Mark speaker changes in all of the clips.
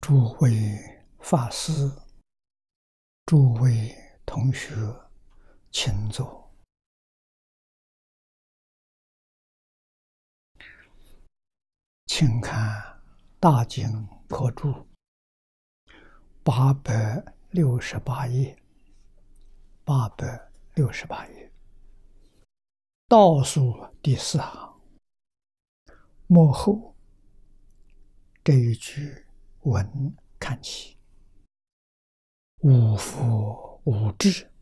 Speaker 1: 诸位法师、诸位同学，请坐。请看《大经科注》868页，868页，倒数第4行末后这一句文看起，无佛无智，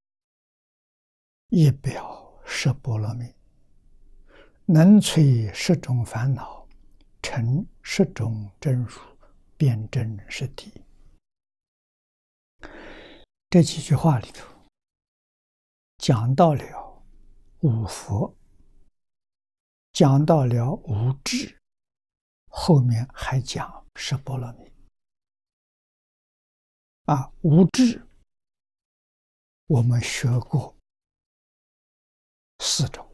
Speaker 1: 一表十波罗蜜，能摧10种烦恼，成10种真如，辩证实谛。这几句话里头讲到了无佛，讲到了无智，后面还讲十波罗蜜。无智我们学过4种，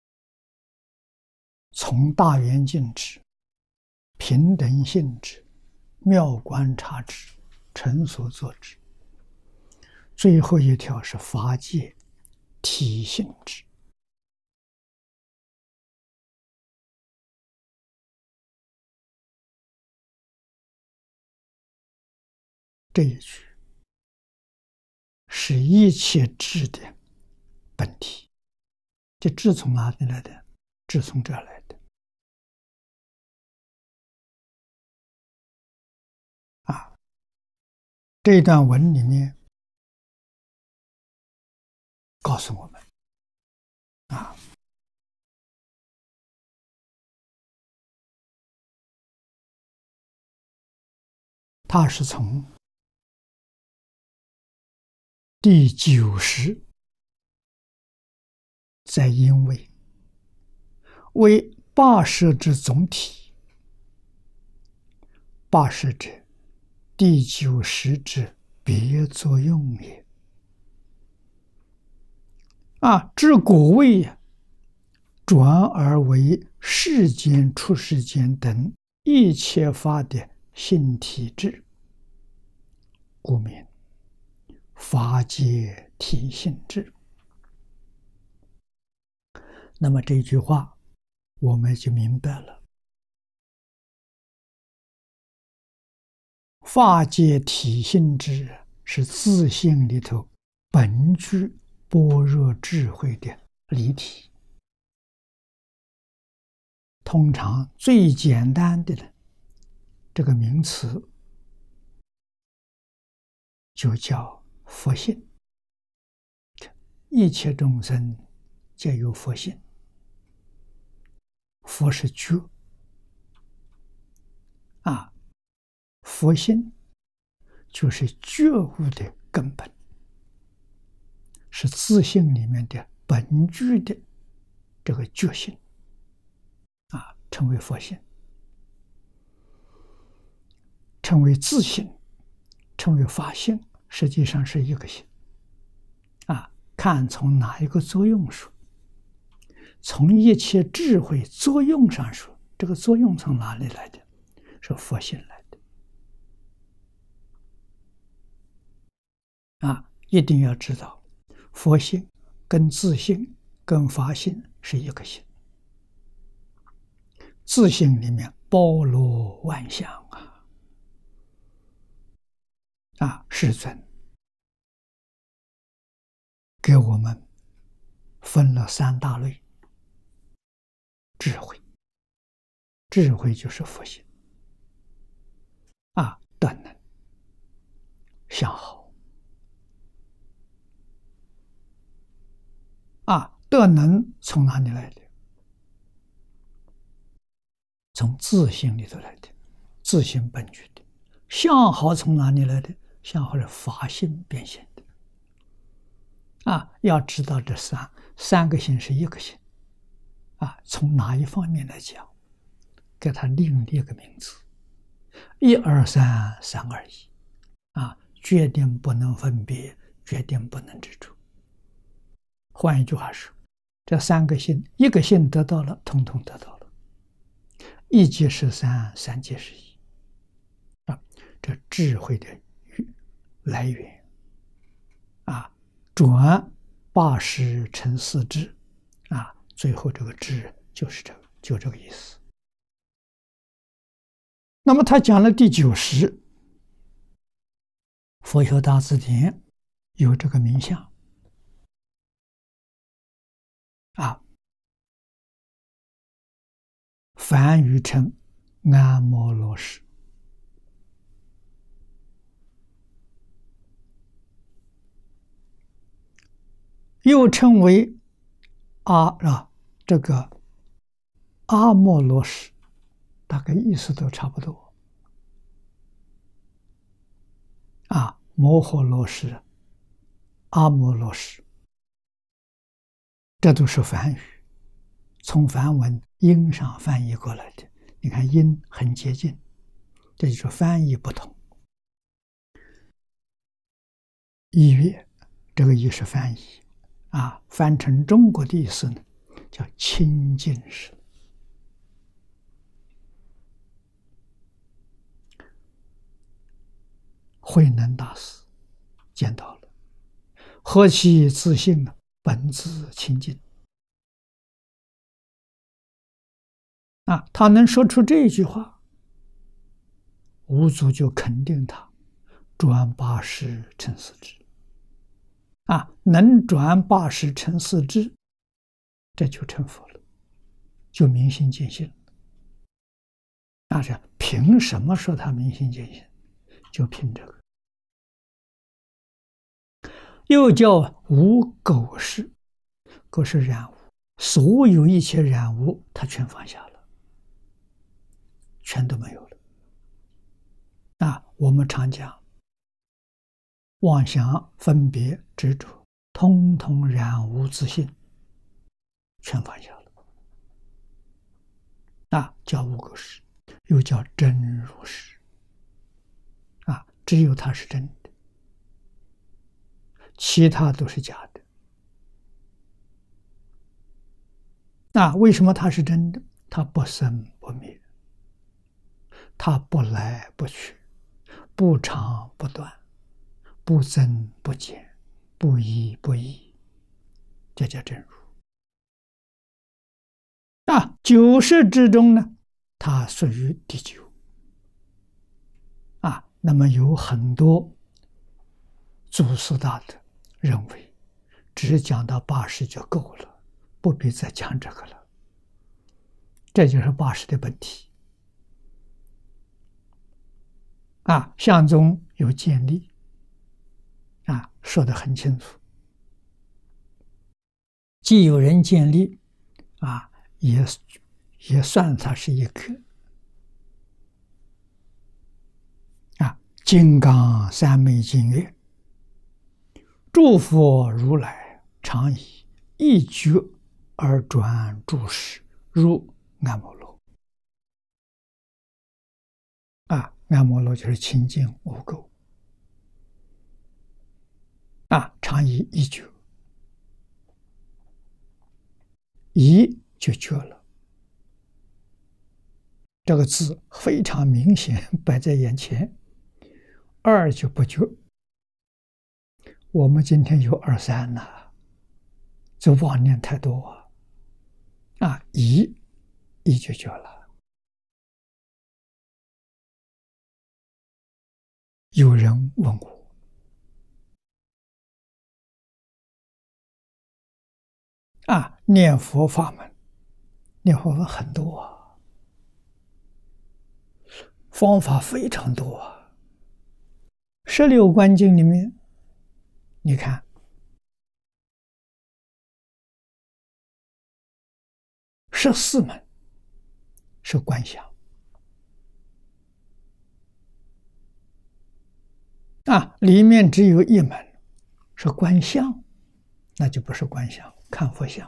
Speaker 1: 从大圆镜智、平等性智、妙观察智、成所作智，最后一条是法界体性智。这一句是一切智的本体。这智从哪里来的？智从这来的。这段文里面告诉我们，它是从第90在因为80之总体，80者第90之别作用也。至果位转而为世间、出世间等一切法的性体智，故名法界体性智。那么这句话我们就明白了，法界体性智是自性里头本具般若智慧的离体。通常最简单的这个名词就叫佛性，一切众生皆有佛性。佛是觉，佛性就是觉悟的根本，是自性里面的本具的这个觉性，称为佛性，称为自性，称为法性，实际上是一个性。看从哪一个作用说，从一切智慧作用上说，这个作用从哪里来的？是佛性来的。一定要知道，佛性跟自性跟法性是一个性。自性里面包罗万象世尊给我们分了3大类。智慧，智慧就是佛性。德能、相好。德能从哪里来的？从自性里头来的，自性本具的。相好从哪里来的？相好是法性变现的。要知道这三个性是一个性。从哪一方面来讲，给它另立一个名字，1、2、3，3、2、1。决定不能分别，决定不能执着。换一句话说，这3个性，一个性得到了，统统得到了。1即是3，3即是1。 这智慧的来源啊，转八识成四智啊，最后这个智就是就这个意思。那么他讲了第9识，佛学大字典有这个名相啊，梵语称安摩罗识，又称为这个阿摩罗识，大概意思都差不多啊。摩诃罗识、阿摩罗识，这都是梵语，从梵文音上翻译过来的。你看音很接近，这就是翻译不同。意乐，这个意是翻译啊，翻成中国的意思呢，叫清净识。慧能大师见到了，何其自信呢？本自清净啊！他能说出这一句话，五祖就肯定他转八识成四智啊，能转八识成四智，这就成佛了，就明心见性。那是凭什么说他明心见性？就凭这个。又叫无垢识，垢是染污，所有一切染污，他全放下了，全都没有了。啊，我们常讲，妄想、分别、执着，通通染污自性，全放下了。啊，叫无垢识，又叫真如识。啊，只有它是真的，其他都是假的。那为什么它是真的？它不生不灭，它不来不去，不长不短，不增不减，不依不异，这叫真如。啊，9识之中呢，它属于第9。啊，那么有很多祖师大德认为，只讲到8识就够了，不必再讲这个了。这就是8识的本体。啊，相中有见立，啊，说得很清楚。既有人见立，啊，也算它是一个。啊，金刚三昧经曰：诸佛如来常以一觉而转诸识，入安摩罗。啊，安摩罗就是清净无垢。啊，常以一觉，一就觉了。这个字非常明显摆在眼前。2就不觉。我们今天有2、3了，这妄念太多啊！啊，一就觉了。有人问我，啊，念佛法门，念佛法门很多啊，方法非常多啊。16观经里面，你看14门是观想啊，里面只有1门是观相，那就不是观想，看佛像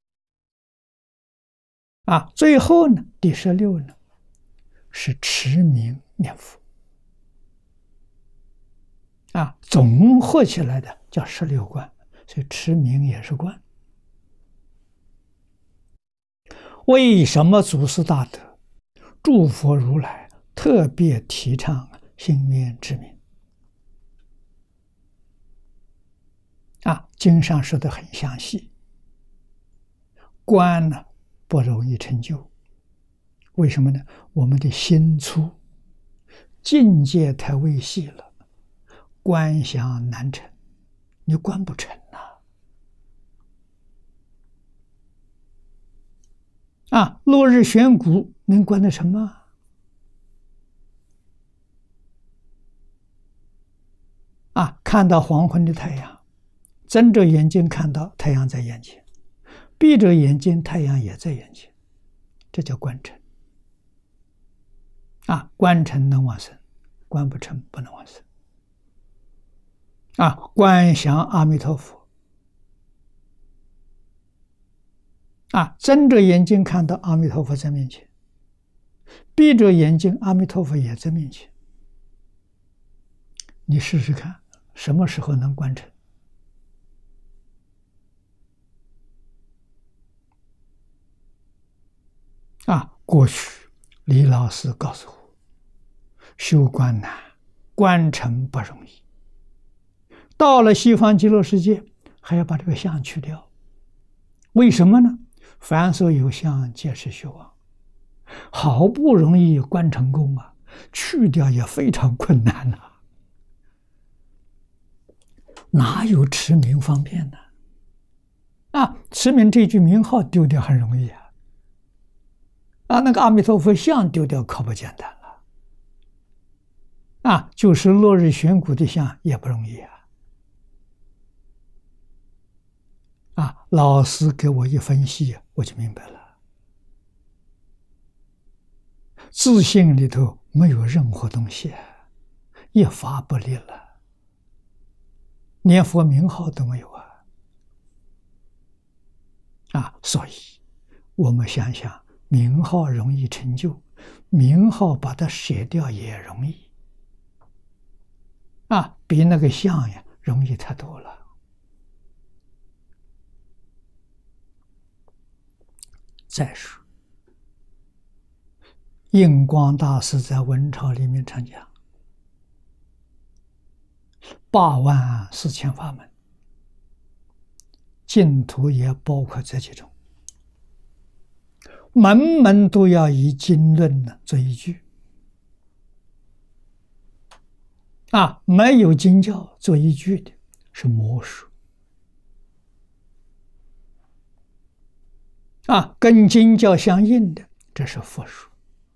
Speaker 1: 啊。最后呢，第16呢是持名念佛啊，总合起来的叫16观，所以持名也是观。为什么祖师大德诸佛如来特别提倡心愿之名。经上说的很详细，观呢不容易成就，为什么呢？我们的心粗，境界太微细了，观想难成，你观不成落日悬谷能观得成吗？看到黄昏的太阳，睁着眼睛看到太阳在眼前，闭着眼睛太阳也在眼前，这叫观成。观成能往生，观不成不能往生。观想阿弥陀佛，睁着眼睛看到阿弥陀佛在面前，闭着眼睛阿弥陀佛也在面前，你试试看什么时候能观成？过去李老师告诉我，修观难，观成不容易。到了西方极乐世界，还要把这个相去掉，为什么呢？凡所有相，皆是虚妄。好不容易观成功去掉也非常困难哪有持名方便呢？持名这句名号丢掉很容易那个阿弥陀佛像丢掉可不简单了就是落日悬谷的像也不容易老师给我一分析，我就明白了。自信里头没有任何东西，一发不立了，连佛名号都没有所以我们想想，名号容易成就，名号把它舍掉也容易比那个相容易太多了。再说印光大师在文钞里面常讲84000法门，净土也包括这几种，门门都要以经论做依据没有经教做依据的是魔术跟经教相应的这是佛术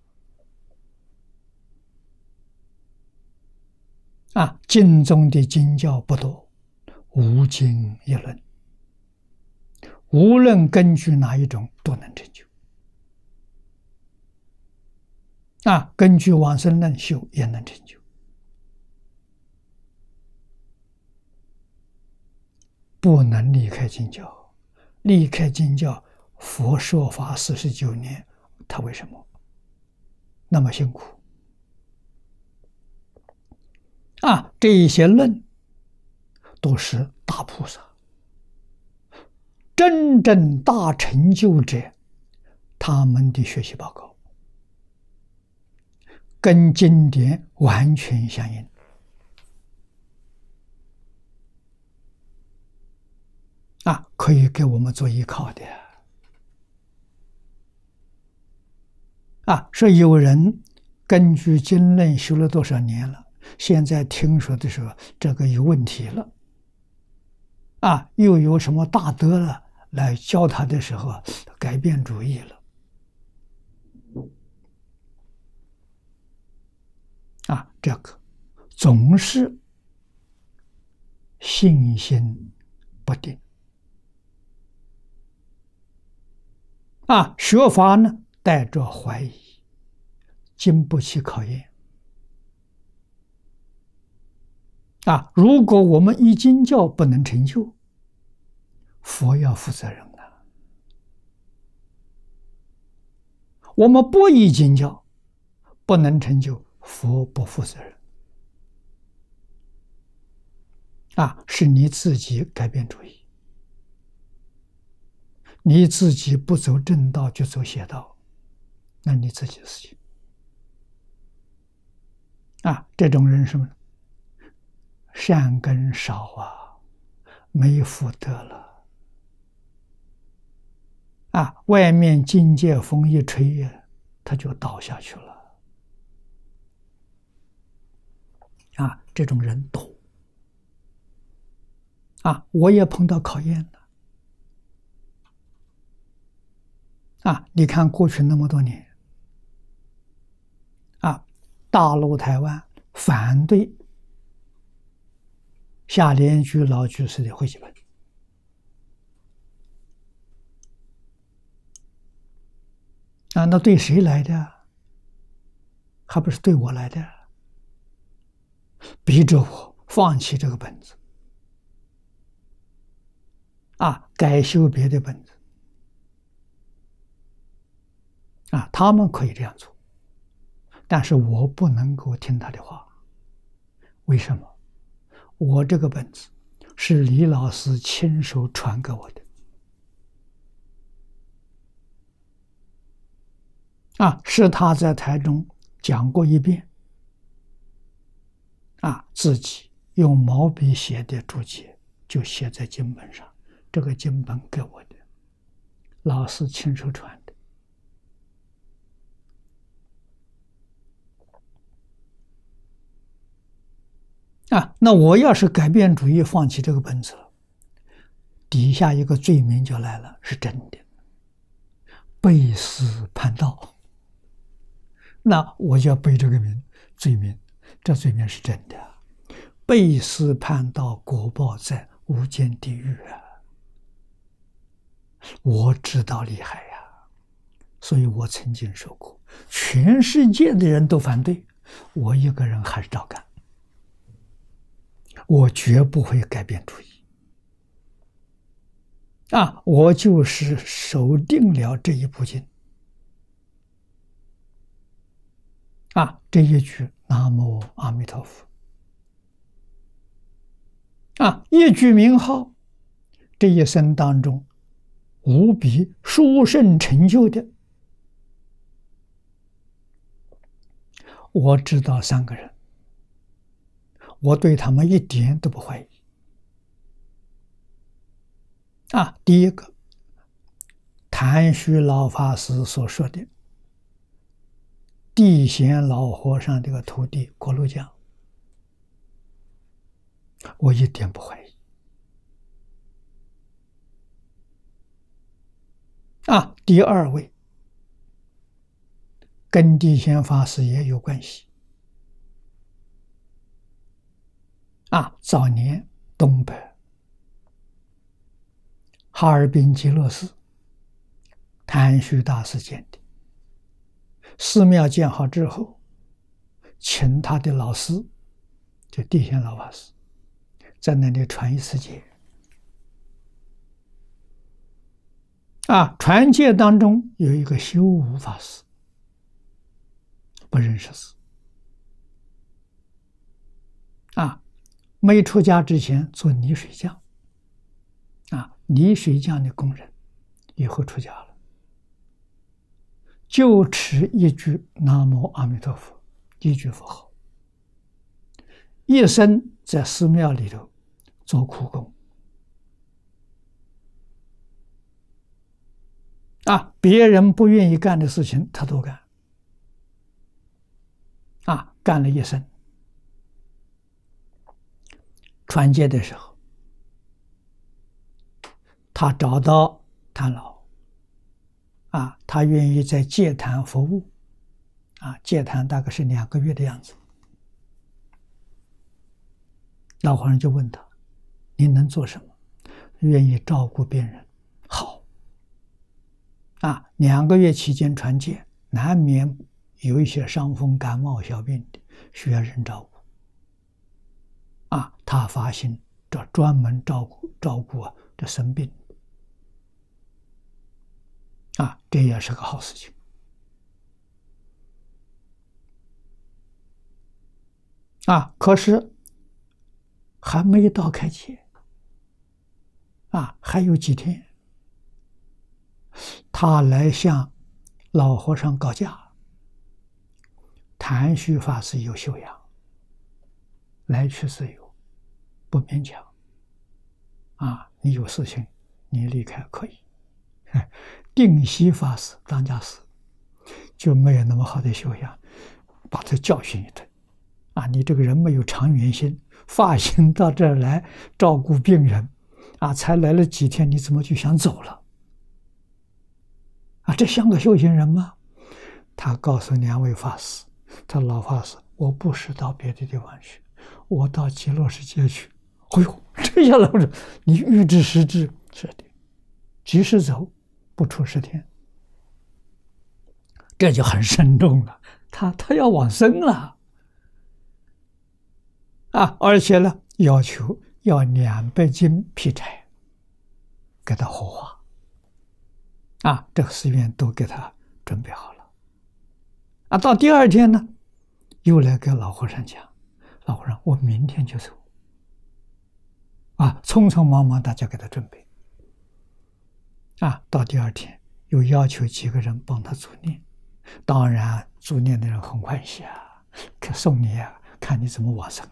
Speaker 1: 经中的经教不多，无经一论，无论根据哪一种都能成就根据往生论修也能成就，不能离开经教。离开经教，佛说法49年，他为什么那么辛苦这一些论都是大菩萨，真正大成就者，他们的学习报告跟经典完全相应可以给我们做依靠的说有人根据经论修了多少年了，现在听说的时候这个有问题了又有什么大德了来教他的时候改变主意了这个总是信心不定学法呢带着怀疑，经不起考验如果我们依经教不能成就，佛要负责任我们不依经教不能成就，佛不负责任是你自己改变主意，你自己不走正道就走邪道，那你自己的事情这种人什么？善根少啊，没福德了外面境界风一吹呀，他就倒下去了这种人多我也碰到考验了你看过去那么多年大陆台湾反对夏莲居老居士的汇集本那对谁来的？还不是对我来的？逼着我放弃这个本子改修别的本子他们可以这样做，但是我不能够听他的话。为什么？我这个本子是李老师亲手传给我的是他在台中讲过一遍自己用毛笔写的注解就写在经本上，这个经本给我的，老师亲手传的那我要是改变主意放弃这个本子了，底下一个罪名就来了，是真的，背私叛道，那我就要背这个罪名，这罪名是真的背私叛道，果报在无间地狱我知道厉害所以我曾经说过，全世界的人都反对，我一个人还是照干，我绝不会改变主意我就是守定了这一部经这一句南无阿弥陀佛一句名号，这一生当中无比殊胜成就的，我知道3个人，我对他们一点都不怀疑第一个，谭虚老法师所说的地贤老和尚这个徒弟郭路江，我一点不怀疑第2位跟地贤法师也有关系早年东北哈尔滨极乐寺谭虚大师建的，寺庙建好之后，请他的老师就地贤老法师在那里传一次戒传戒当中有一个修武法师，不认识字没出家之前做泥水匠泥水匠的工人，以后出家了，就持一句南无阿弥陀佛，一句佛号，一生在寺庙里头做苦工别人不愿意干的事情他都干干了一生。传戒的时候，他找到谭老他愿意在戒坛服务戒坛大概是2个月的样子。老和尚就问他，你能做什么？愿意照顾病人。好2个月期间传戒，难免有一些伤风感冒小病的需要人照顾他发心这专门照顾这生病这也是个好事情可是还没到开戒还有几天，他来向老和尚告假，谭虚法师有修养来去自由，不勉强。你有事情，你离开可以。定西法师当家师就没有那么好的修养，把他教训一顿。你这个人没有长远心，发心到这儿来照顾病人，才来了几天，你怎么就想走了？这像个修行人吗？他告诉两位法师，他老法师，我不是到别的地方去，我到极乐世界去。哎呦，这下老者，你预知时至，是的，即使走，不出10天，这就很慎重了。他要往生了。而且呢，要求要200斤劈柴给他火化。这个寺院都给他准备好了。到第2天呢，又来给老和尚讲，老和尚，我明天就走。匆匆忙忙大家给他准备。到第2天又要求几个人帮他助念，当然助念的人很欢喜可送你看你怎么往生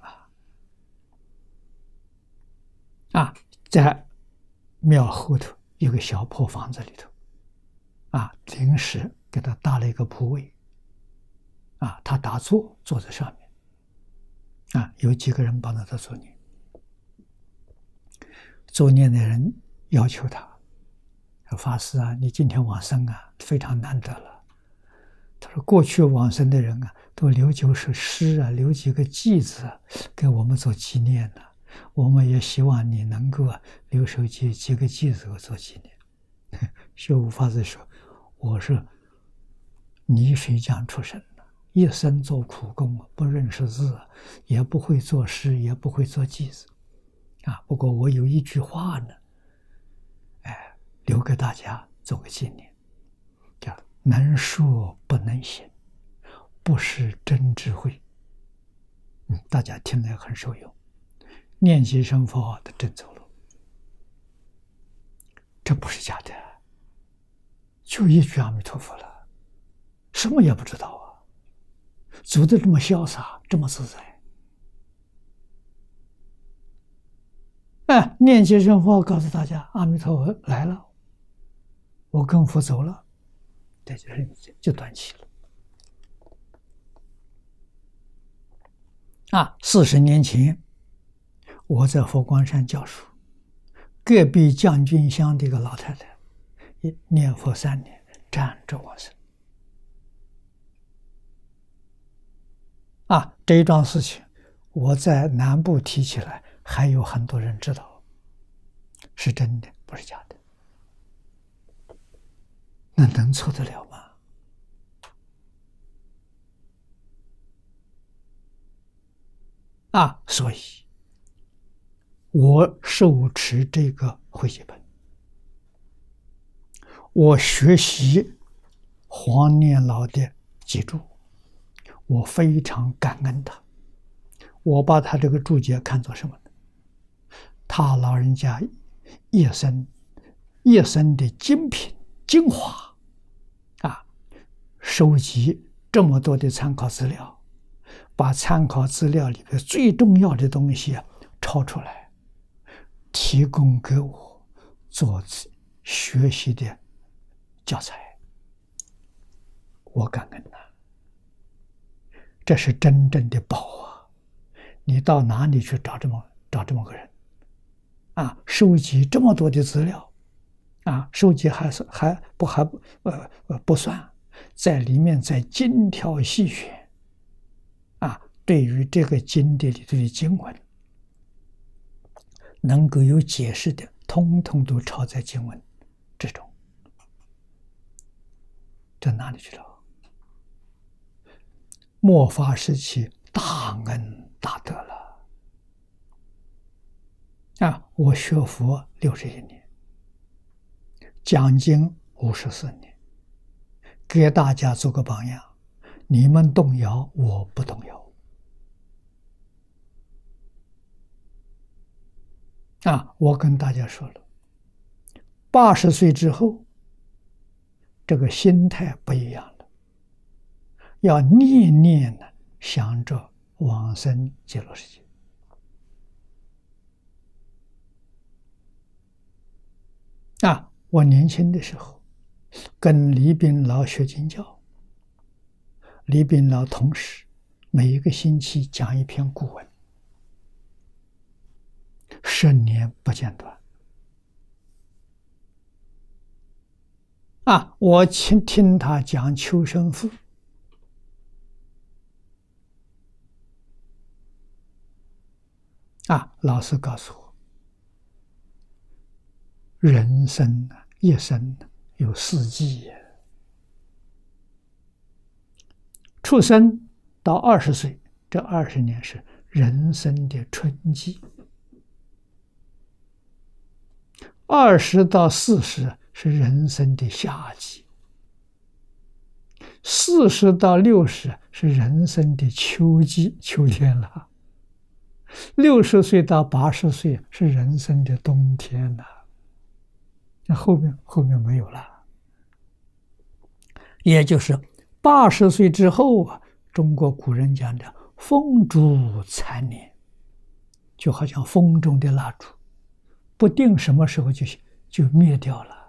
Speaker 1: 在庙后头有个小破房子里头，临时给他搭了一个铺位，他打坐坐在上面，有几个人帮他助念。助念的人要求他，法师你今天往生非常难得了。他说过去往生的人都留9首诗留几个偈子给我们做纪念呢。我们也希望你能够留守几个偈子做纪念。修悟法师说，我是泥水匠出身的，一生做苦工，不认识字，也不会作诗，也不会做偈子不过我有一句话呢，留给大家做个纪念，叫能说不能行，不是真智慧。大家听了很受用。念几声佛的真走路，这不是假的，就一句阿弥陀佛了，什么也不知道走得这么潇洒，这么自在。念几声佛告诉大家，阿弥陀佛来了，我跟佛走了，这就断气了。40年前我在佛光山教书，隔壁将军乡的一个老太太念佛3年，站着往生。这一桩事情我在南部提起来，还有很多人知道，是真的，不是假的。那能错得了吗？所以我受持这个会集本，我学习黄念老的记注，我非常感恩他。我把他这个注解看作什么呢？他老人家一生的精品精华收集这么多的参考资料，把参考资料里面最重要的东西抄出来，提供给我做学习的教材，我感恩这是真正的宝你到哪里去找这么个人收集这么多的资料收集还不算，在里面再精挑细选对于这个经典里头的经文能够有解释的，通通都抄在经文之中。这哪里去了？末法时期大恩大德了我学佛61年，讲经54年，给大家做个榜样，你们动摇，我不动摇我跟大家说了，80岁之后这个心态不一样了，要念念想着往生极乐世界我年轻的时候跟李炳老学经教，李炳老同时每一个星期讲一篇古文，10年不间断。我听他讲求生赋，老师告诉我，人生一生有4季，出生到20岁，这20年是人生的春季；20到40是人生的夏季；40到60是人生的秋季，秋天了；60岁到80岁是人生的冬天了。那后面没有了，也就是80岁之后中国古人讲的风烛残年，就好像风中的蜡烛，不定什么时候就灭掉了。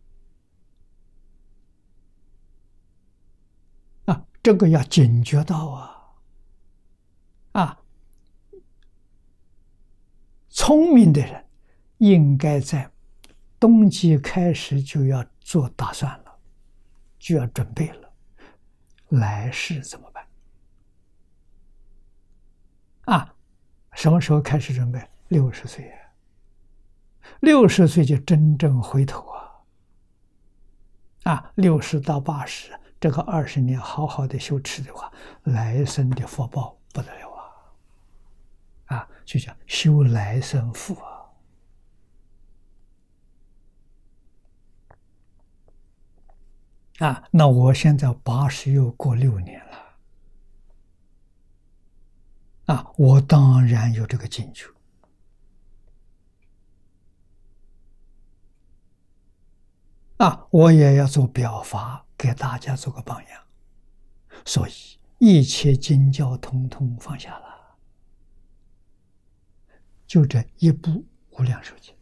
Speaker 1: 这个要警觉到聪明的人应该在冬季开始就要做打算了，就要准备了，来世怎么办？什么时候开始准备？60岁，60岁就真正回头60到80，这个20年好好的修持的话，来生的福报不得了就叫修来生福那我现在80又过6年了我当然有这个进取我也要做表法，给大家做个榜样。所以一切经教统统放下了，就这一部无量寿经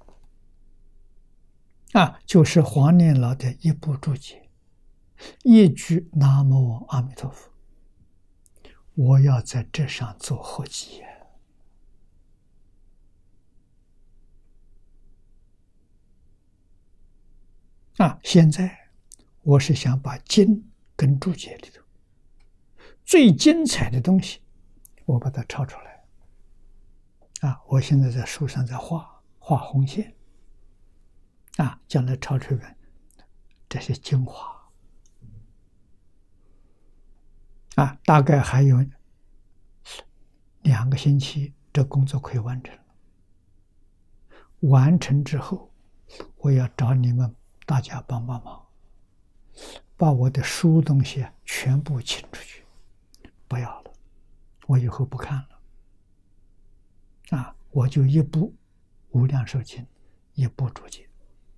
Speaker 1: 就是黄念老的一部注解，一句南无阿弥陀佛，我要在这上做合集现在我是想把经跟注解里头最精彩的东西，我把它抄出来我现在在书上在画红线将来抄出来这些精华大概还有2个星期，这工作可以完成。完成之后，我要找你们大家帮忙，把我的书东西全部清出去，不要了，我以后不看了我就一部无量寿经，一部注解。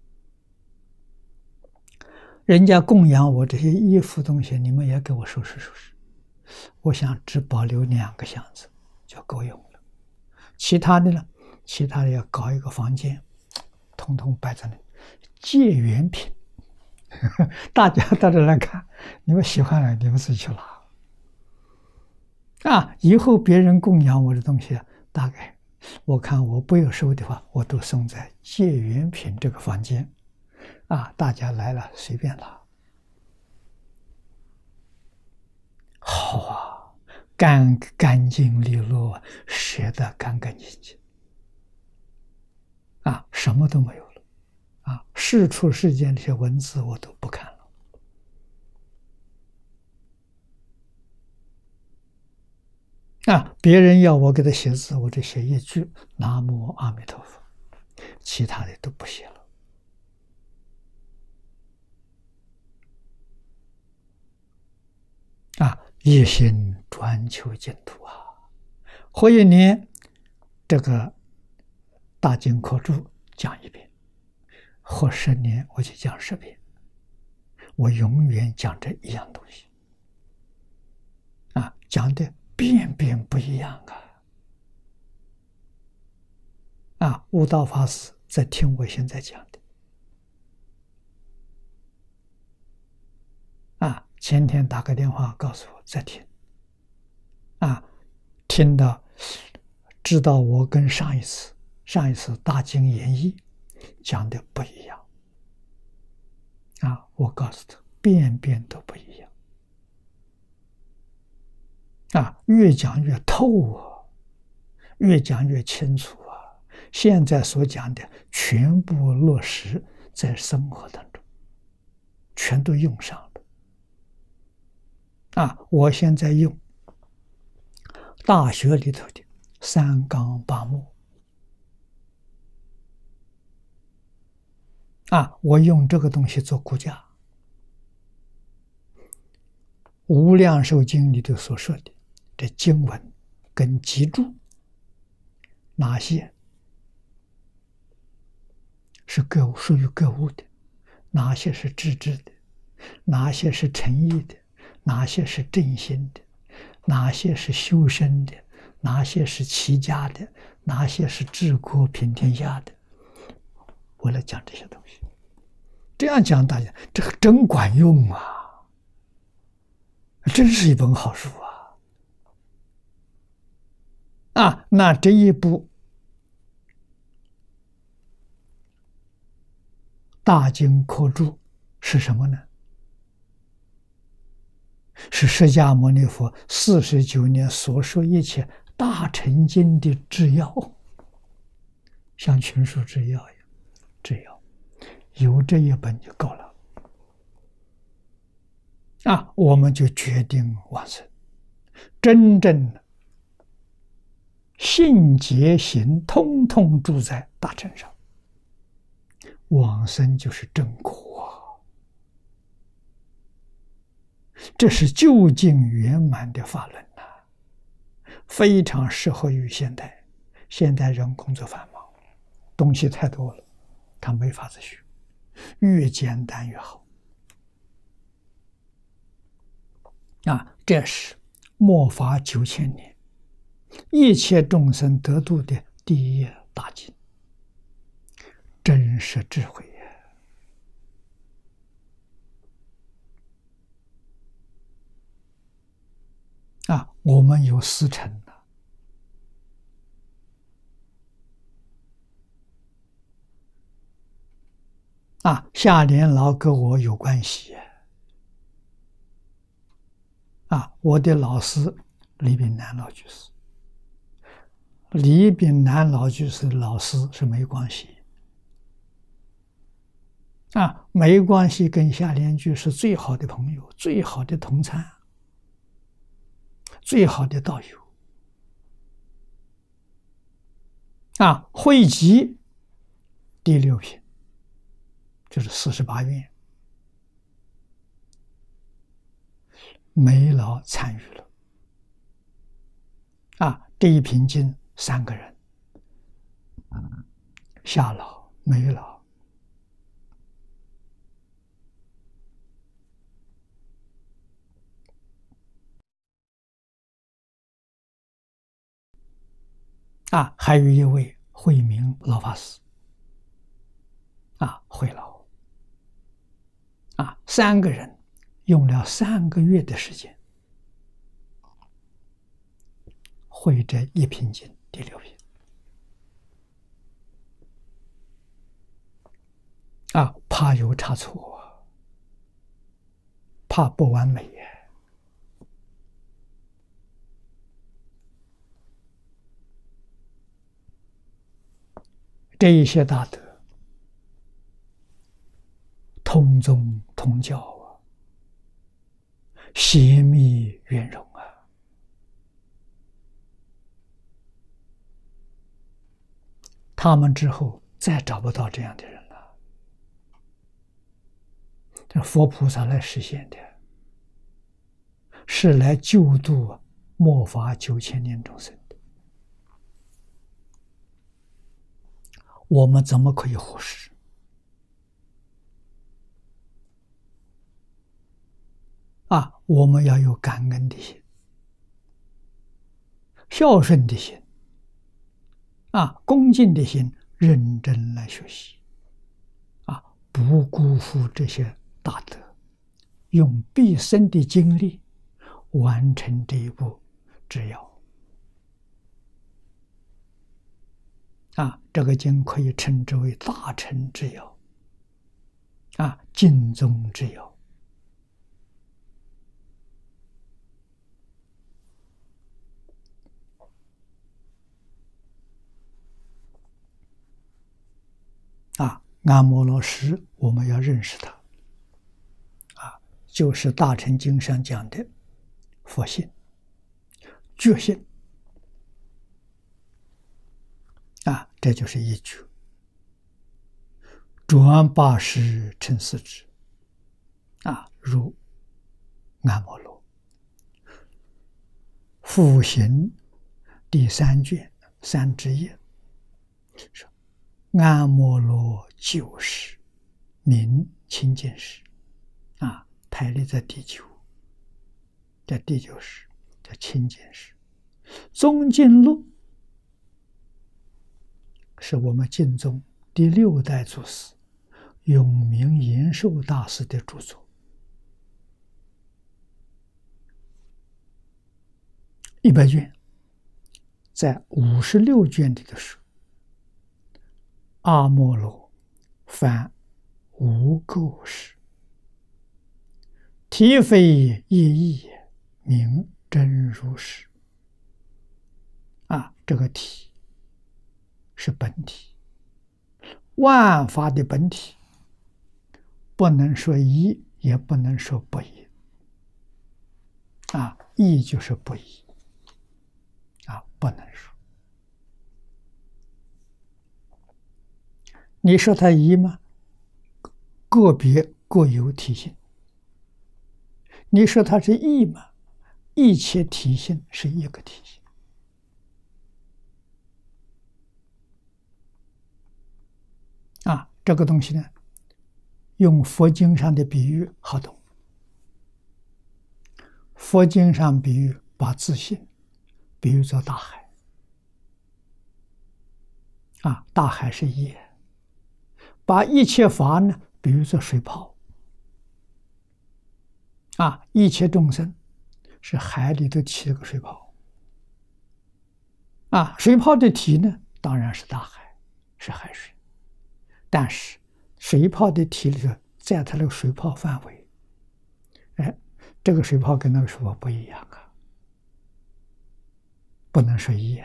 Speaker 1: 人家供养我这些衣服东西，你们也给我收拾收拾。我想只保留2个箱子就够用了，其他的呢？其他的要搞一个房间，统统摆在那里，借缘品，大家到这来看，你们喜欢了，你们自己去拿。以后别人供养我的东西，大概我看我不有收的话，我都送在借缘品这个房间。大家来了随便拿。好干净利落，写得干干净净。什么都没有了世出世间这些文字我都不看了别人要我给他写字，我就写一句南无阿弥陀佛，其他的都不写了一心专求净土活一年这个大经科注讲1遍，活10年我就讲10遍，我永远讲这一样东西讲的遍遍不一样悟道法师在听我现在讲的前天打个电话告诉我在听，听到知道我跟上一次大经演义讲的不一样，我告诉他遍遍都不一样，越讲越透越讲越清楚现在所讲的全部落实在生活当中，全都用上了。我现在用大学里头的三纲八目，我用这个东西做骨架。无量寿经里头所说的这经文跟脊柱，哪些是属于格物的，哪些是智的，哪些是诚意的，哪些是正心的，哪些是修身的，哪些是齐家的，哪些是治国平天下的。我来讲这些东西，这样讲大家这个真管用真是一本好书那这一部大经科注是什么呢？是释迦牟尼佛49年所说一切大乘经的制要，像群书制要一样，制要有这一本就够了我们就决定往生，真正信解行通通住在大乘上，往生就是正果这是究竟圆满的法轮非常适合于现代人工作繁忙，东西太多了，他没法子学，越简单越好这是末法9000年一切众生得度的第一大经，真是智慧我们有师承夏莲老跟我有关系我的老师李炳南老居士，李炳南老居士老师是没关系没关系，跟夏莲居士最好的朋友，最好的同参，最好的道友汇集第6品就是48愿，梅老参与了这一品经3个人，夏老、梅老还有一位慧明老法师慧老3个人用了3个月的时间会这一品经第6品怕有差错怕不完美这一些大德通宗通教协密圆融他们之后再找不到这样的人了，这佛菩萨来实现的，是来救度末法9000年众生的，我们怎么可以忽视我们要有感恩的心，孝顺的心恭敬的心，认真来学习不辜负这些大德用毕生的精力完成这一部制要。这个经可以称之为大乘制要，净宗制要。阿摩罗什，我们要认识它，就是大乘经上讲的佛性、觉性，这就是一句。转八识成四智，如阿摩罗。复行第3卷3之一说。阿摩罗就是名清净识，排列在第9，在第9识叫清净识。宗经录是我们净宗第6代祖师永明延寿大师的著作，100卷，在56卷里的书。阿摩罗翻无垢识，体非业意，名真如识。这个体是本体，万法的本体，不能说一，也不能说不一。一就是不一，不能说。你说它一吗？个别各有体性。你说它是一吗？一切体性是一个体性。这个东西呢，用佛经上的比喻好懂。佛经上比喻把自性比喻作大海，大海是一。把一切法呢比喻作水泡，一切众生是海里头起了个水泡，水泡的体呢当然是大海，是海水，但是水泡的体里头，在它那个水泡范围，这个水泡跟那个水泡不一样不能说一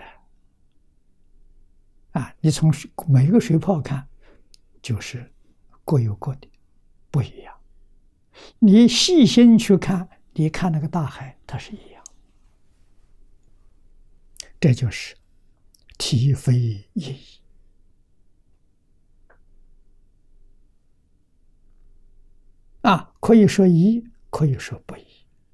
Speaker 1: 你从每个水泡看，就是各有各的不一样。你细心去看，你看那个大海，它是一样。这就是体非业意。可以说一，可以说不一。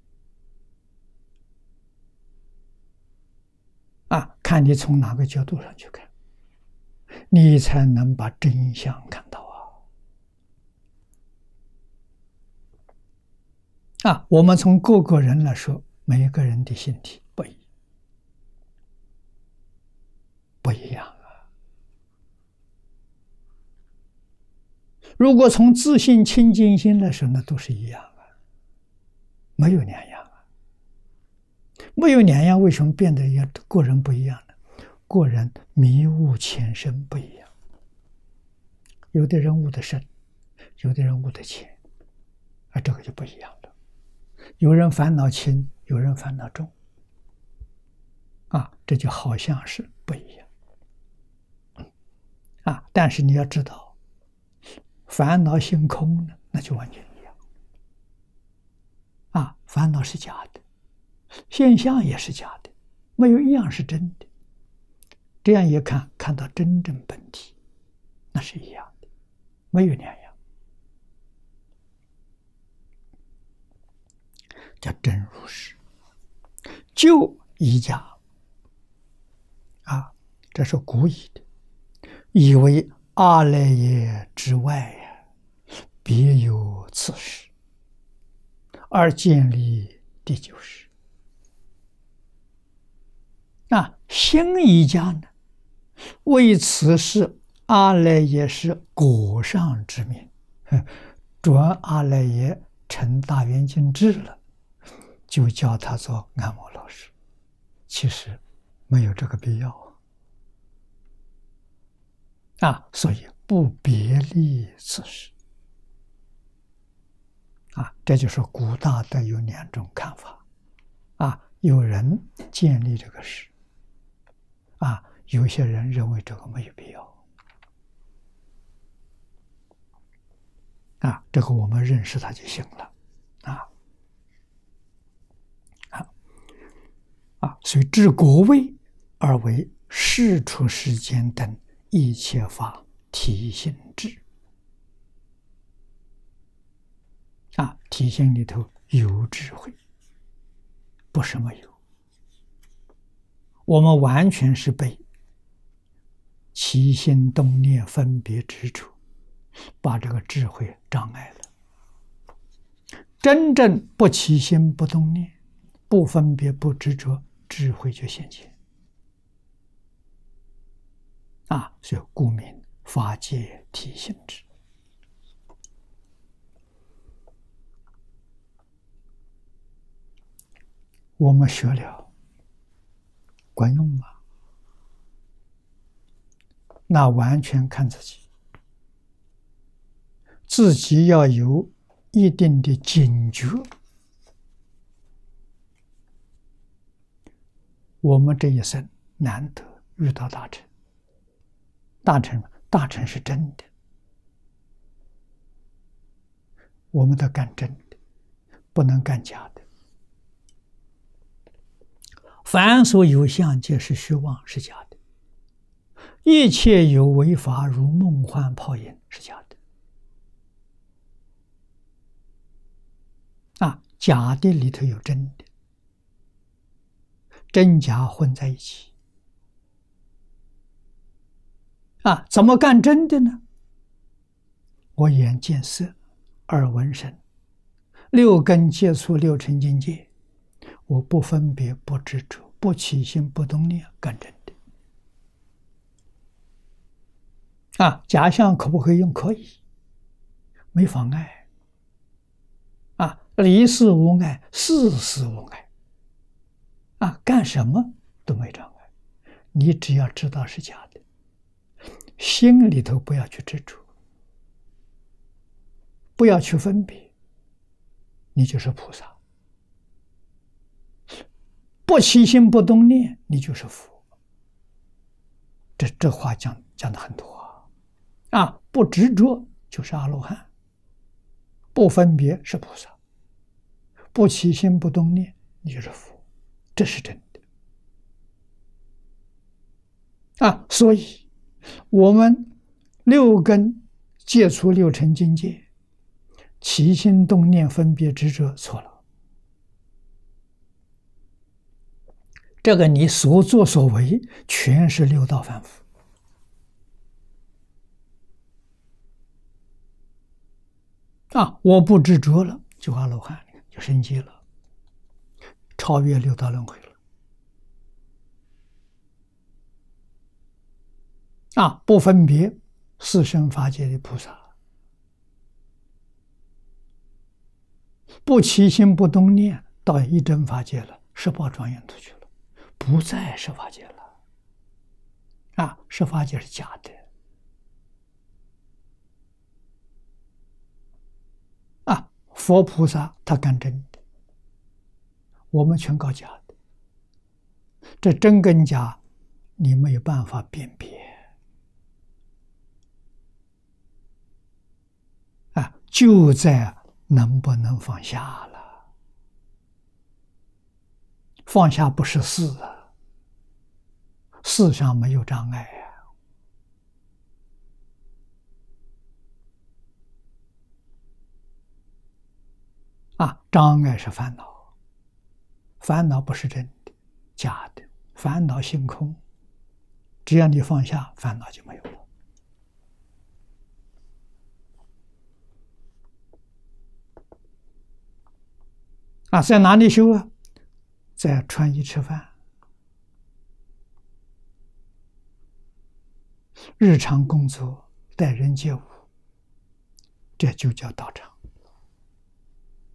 Speaker 1: 看你从哪个角度上去看，你才能把真相看到我们从各个人来说，每一个人的心体不一样如果从自信清净心来说，那都是一样没有两样没有两样，为什么变得个人不一样呢？个人迷悟浅深不一样，有的人悟得深，有的人悟得浅，这个就不一样了。有人烦恼轻，有人烦恼重，这就好像是不一样但是你要知道，烦恼性空呢，那就完全一样烦恼是假的，现象也是假的，没有一样是真的。这样一看，看到真正本体，那是一样的，没有两样，叫真如实。就一家这是古语的，以为阿赖耶之外别有此事，而建立第9识。新一家呢，为此事阿赖耶识果上之名，转阿赖耶成大圆镜智了，就叫他做按摩老师。其实没有这个必要啊，所以不别立此事啊，这就是古大德有两种看法啊，有人建立这个事啊，有些人认为这个没有必要啊，这个我们认识它就行了所以治国位而为世出世间等一切法体性智啊，体性里头有智慧，不是没有。我们完全是被起心动念分别执着把这个智慧障碍了。真正不起心不动念，不分别不执着，智慧就现前啊，所以故名法界体性智。我们学了管用吗？那完全看自己，自己要有一定的警觉。我们这一生难得遇到大乘，大乘是真的，我们得干真的，不能干假的。凡所有相，皆是虚妄，是假的；一切有为法，如梦幻泡影，是假的。啊，假的里头有真的，真假混在一起。啊，怎么干真的呢？我眼见色，耳闻声，六根接触六尘境界，我不分别不执着，不起心不动念，干真的。啊，假象可不可以用？可以，没妨碍。啊，离事无碍，事事无碍。啊，干什么都没障碍，你只要知道是假的，心里头不要去执着，不要去分别，你就是菩萨。不起心不动念，你就是佛。这话讲得很多啊！不执着就是阿罗汉，不分别是菩萨，不起心不动念，你就是佛，这是真的啊！所以，我们六根接触六尘境界，起心动念分别执着错了。这个你所作所为全是六道凡夫啊！我不执着了，就阿罗汉，就升级了，超越六道轮回了啊！不分别四生法界的菩萨，不起心不动念，到一真法界了，十报庄严土去了。不在十法界了啊！十法界是假的啊！佛菩萨他干真的，我们全搞假的。这真跟假，你没有办法辨别啊！就在能不能放下了。放下不是事啊，事上没有障碍啊！障碍是烦恼，烦恼不是真的，假的，烦恼性空。只要你放下，烦恼就没有了啊！在哪里修啊？在穿衣吃饭，日常工作，待人接物，这就叫道场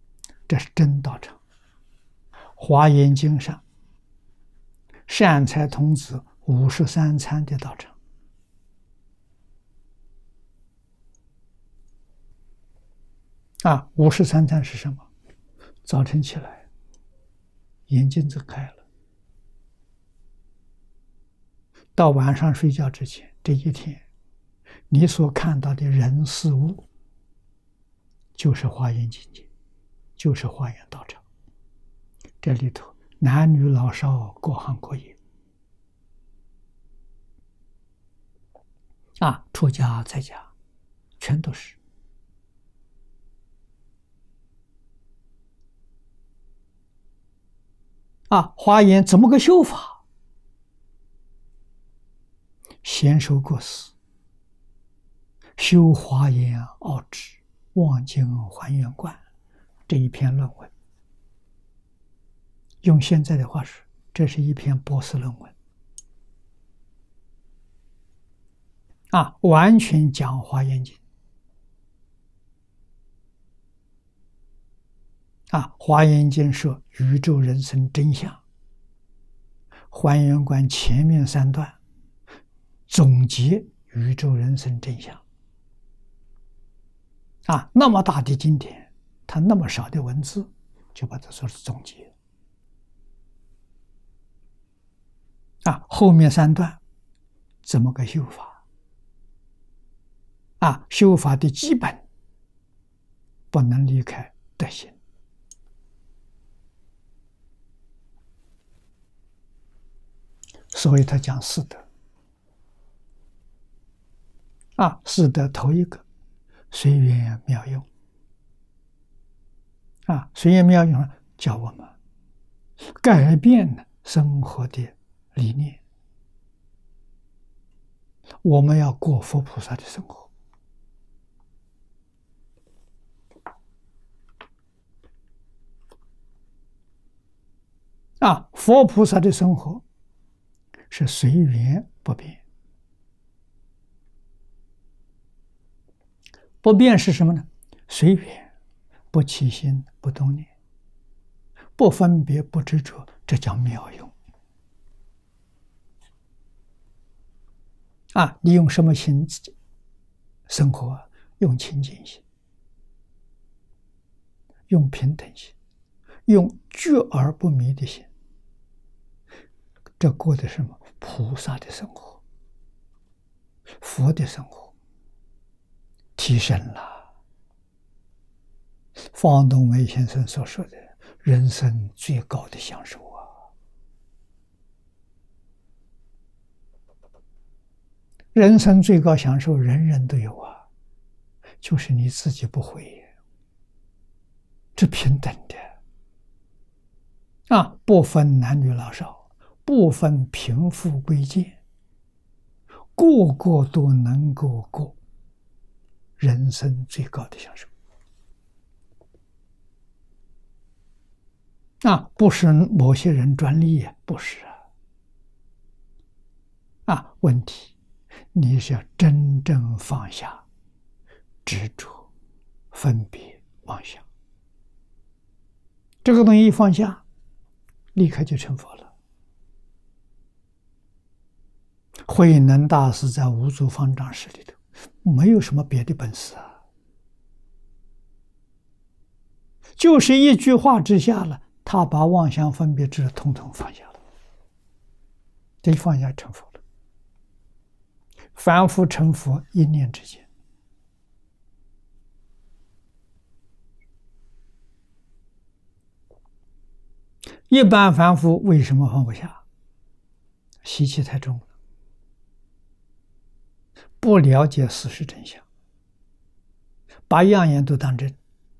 Speaker 1: 这是真道场。华严经上，善财童子53参的道场。53参是什么？早晨起来，眼睛就开了，到晚上睡觉之前，这一天，你所看到的人事物，就是华严境界，就是华严道场。这里头男女老少各行各业，出家在家，全都是。华严怎么个修法？先受过失，修华严奥旨，望经还原观这一篇论文。用现在的话说，这是一篇博士论文。完全讲华严经。华严经说宇宙人生真相，还原观前面3段总结宇宙人生真相。那么大的经典，它那么少的文字，就把它说是总结。后面3段怎么个修法？修法的基本不能离开德行。所以他讲四德。四德头一个随缘妙用。随缘妙用教我们改变生活的理念，我们要过佛菩萨的生活。佛菩萨的生活是随缘不变。不变是什么呢？随缘，不起心，不动念，不分别，不执着，这叫妙用。你用什么心生活？用清净心，用平等心，用觉而不迷的心。这过的什么？菩萨的生活，佛的生活，提升了。方东梅先生所说的人生最高的享受人生最高享受人人都有就是你自己不会，这平等的不分男女老少，不分贫富贵贱，个个都能够过人生最高的享受。不是某些人专利不是问题你是要真正放下执着、分别、妄想，这个东西一放下，立刻就成佛了。慧能大师在五祖方丈室里头，没有什么别的本事就是一句话之下了，他把妄想分别执统统放下了，这一放下成佛了。凡夫成佛一念之间。一般凡夫为什么放不下？习气太重了，不了解事实真相，把样样都当真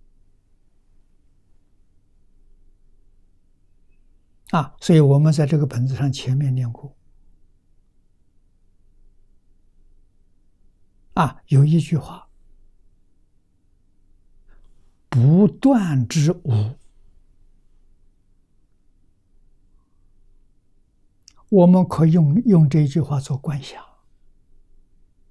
Speaker 1: 所以我们在这个本子上前面念过有一句话，不断之无，我们可以用这句话做观想。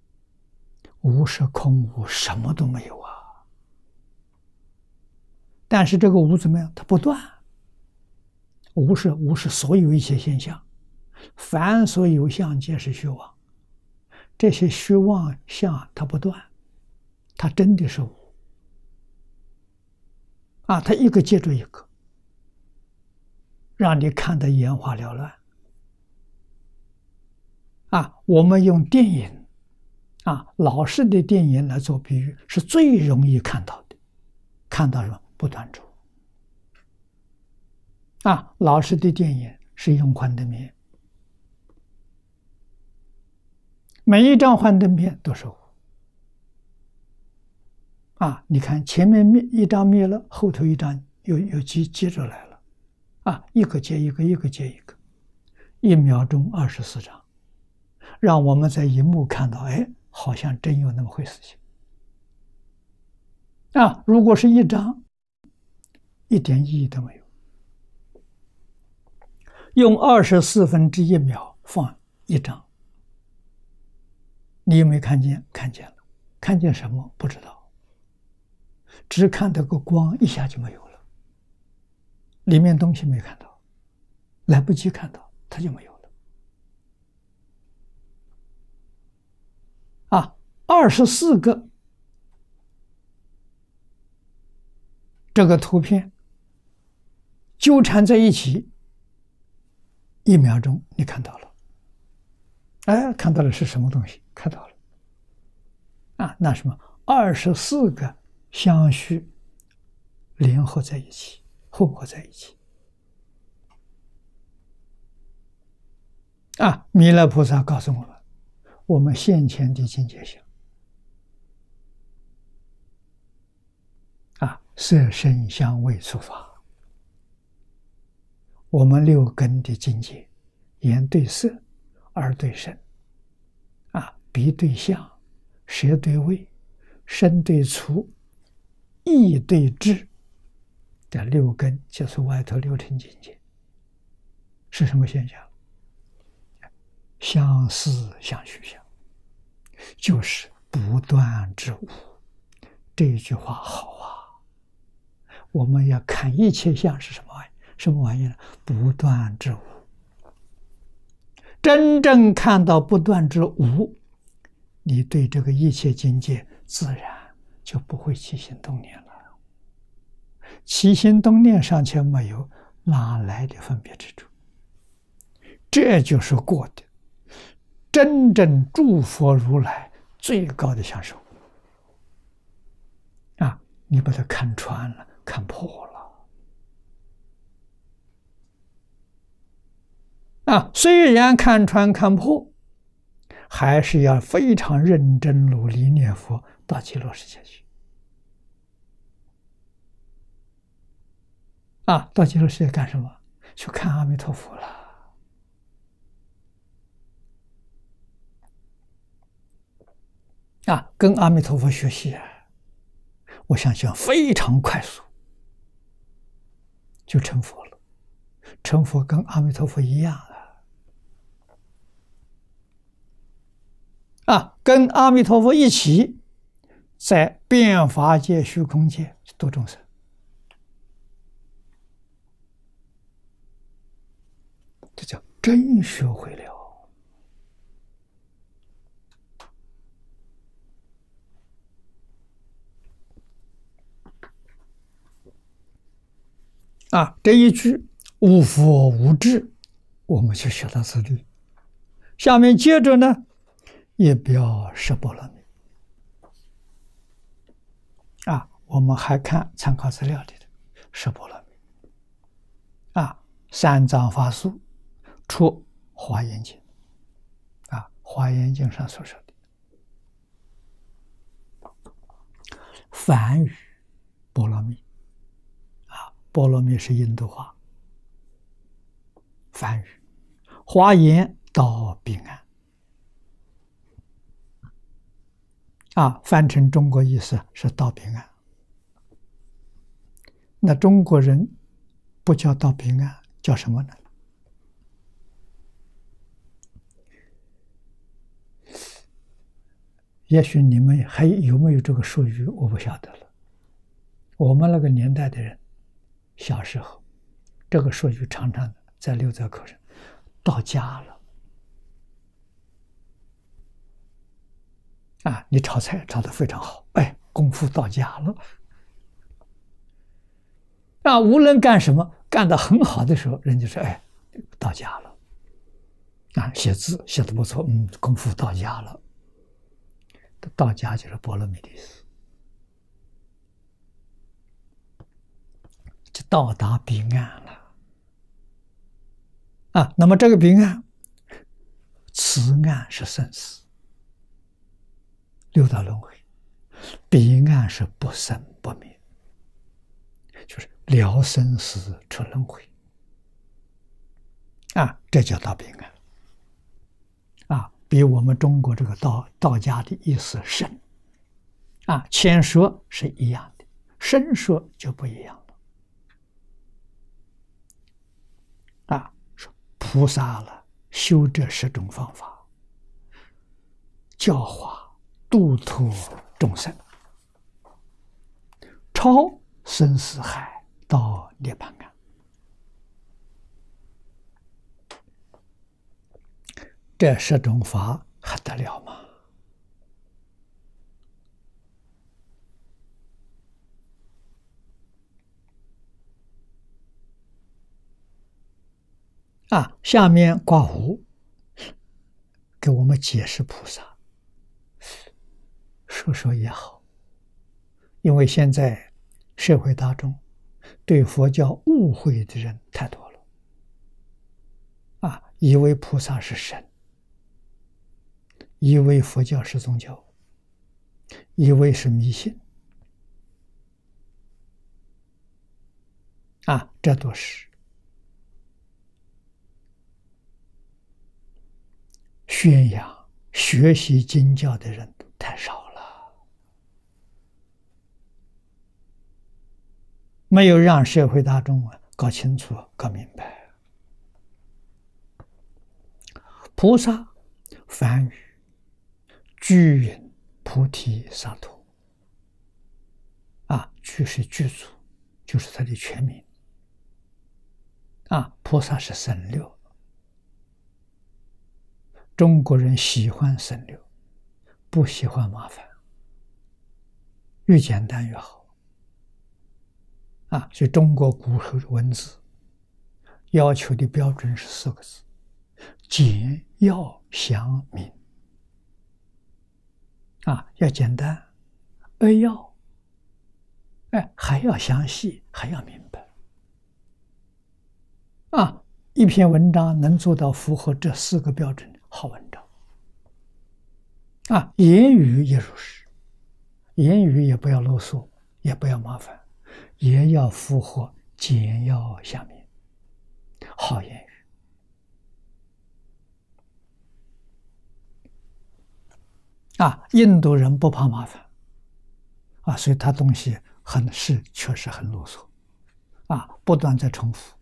Speaker 1: 无是空无，什么都没有但是这个无怎么样？它不断。无是所有一切现象，凡所有相皆是虚妄。这些虚妄相它不断，它真的是无。它一个接着一个，让你看得眼花缭乱。我们用电影老式的电影来做比喻，是最容易看到的。看到什么？不断之无。老式的电影是用幻灯片，每一张幻灯片都是无。你看前面一张灭了，后头一张又接着来了，一个接一个，一个接一个，1秒钟24张，让我们在荧幕看到，好像真有那么回事情。如果是一张，一点意义都没有。用24/1秒放一张，你有没有看见？看见了。看见什么？不知道。只看到个光，一下就没有了，里面东西没看到，来不及看到，它就没有了。24个这个图片纠缠在一起，1秒钟你看到了。看到的是什么东西？看到了。那什么？24个相续联合在一起，混合在一起。弥勒菩萨告诉我们，我们现前的境界相，色声香味触法，我们6根的境界，眼对色，耳对声，鼻对相，舌对味，身对触，意对智，这6根就是外头6尘境界。是什么现象？相思相续相，就是不断之无。这一句话好我们要看一切相是什么玩意？什么玩意呢？不断之无。真正看到不断之无，你对这个一切境界自然就不会起心动念了。起心动念尚且没有，哪来的分别之处？这就是过的真正诸佛如来最高的享受。你把它看穿了，看破了。虽然看穿看破，还是要非常认真努力念佛到极乐世界去。到极乐世界干什么？去看阿弥陀佛了。跟阿弥陀佛学习我相信非常快速就成佛了。成佛跟阿弥陀佛一样跟阿弥陀佛一起在变法界、虚空界度众生。这叫真学会了。这一句无佛无智，我们就学到这里。下面接着呢，也表十波罗蜜。我们还看参考资料里的十波罗蜜。三藏法术出华严经。华严经上所说的梵语波罗蜜。波罗蜜是印度话，梵语，华严到彼岸。翻成中国意思是到彼岸。那中国人不叫到彼岸，叫什么呢？也许你们还有没有这个术语，我不晓得了。我们那个年代的人小时候，这个说句常常的，在六则课上，到家了。啊，你炒菜炒得非常好，哎，功夫到家了。啊，无论干什么，干得很好的时候，人家说，哎，到家了。啊，写字写得不错，功夫到家了。到家就是波罗蜜的意思，就到达彼岸了。啊，那么这个彼岸，此岸是生死，六道轮回；彼岸是不生不灭，就是了生死出轮回。啊，这叫到彼岸。啊，比我们中国这个道家的意思深。啊，浅说是一样的，深说就不一样了。啊，说菩萨了，修这10种方法，教化度脱众生，超生死海到涅槃岸。这10种法还得了吗？啊，下面卦5给我们解释菩萨，说也好，因为现在社会大众对佛教误会的人太多了。啊，以为菩萨是神，以为佛教是宗教，以为是迷信。啊，这都是宣扬学习经教的人太少了，没有让社会大众搞清楚、搞明白。菩萨梵语具云菩提萨埵。啊，具是具足，就是他的全名。啊，菩萨是省略。中国人喜欢省略，不喜欢麻烦，越简单越好。啊，所以中国古时候的文字要求的标准是4个字：简要详明。啊，要简单，要，还要详细，还要明白。啊，一篇文章能做到符合这4个标准，好文章。啊，言语也如是，言语也不要啰嗦，也不要麻烦，也要符合简要详明，好言语。啊，印度人不怕麻烦。啊，所以他东西确实很啰嗦。啊，不断在重复。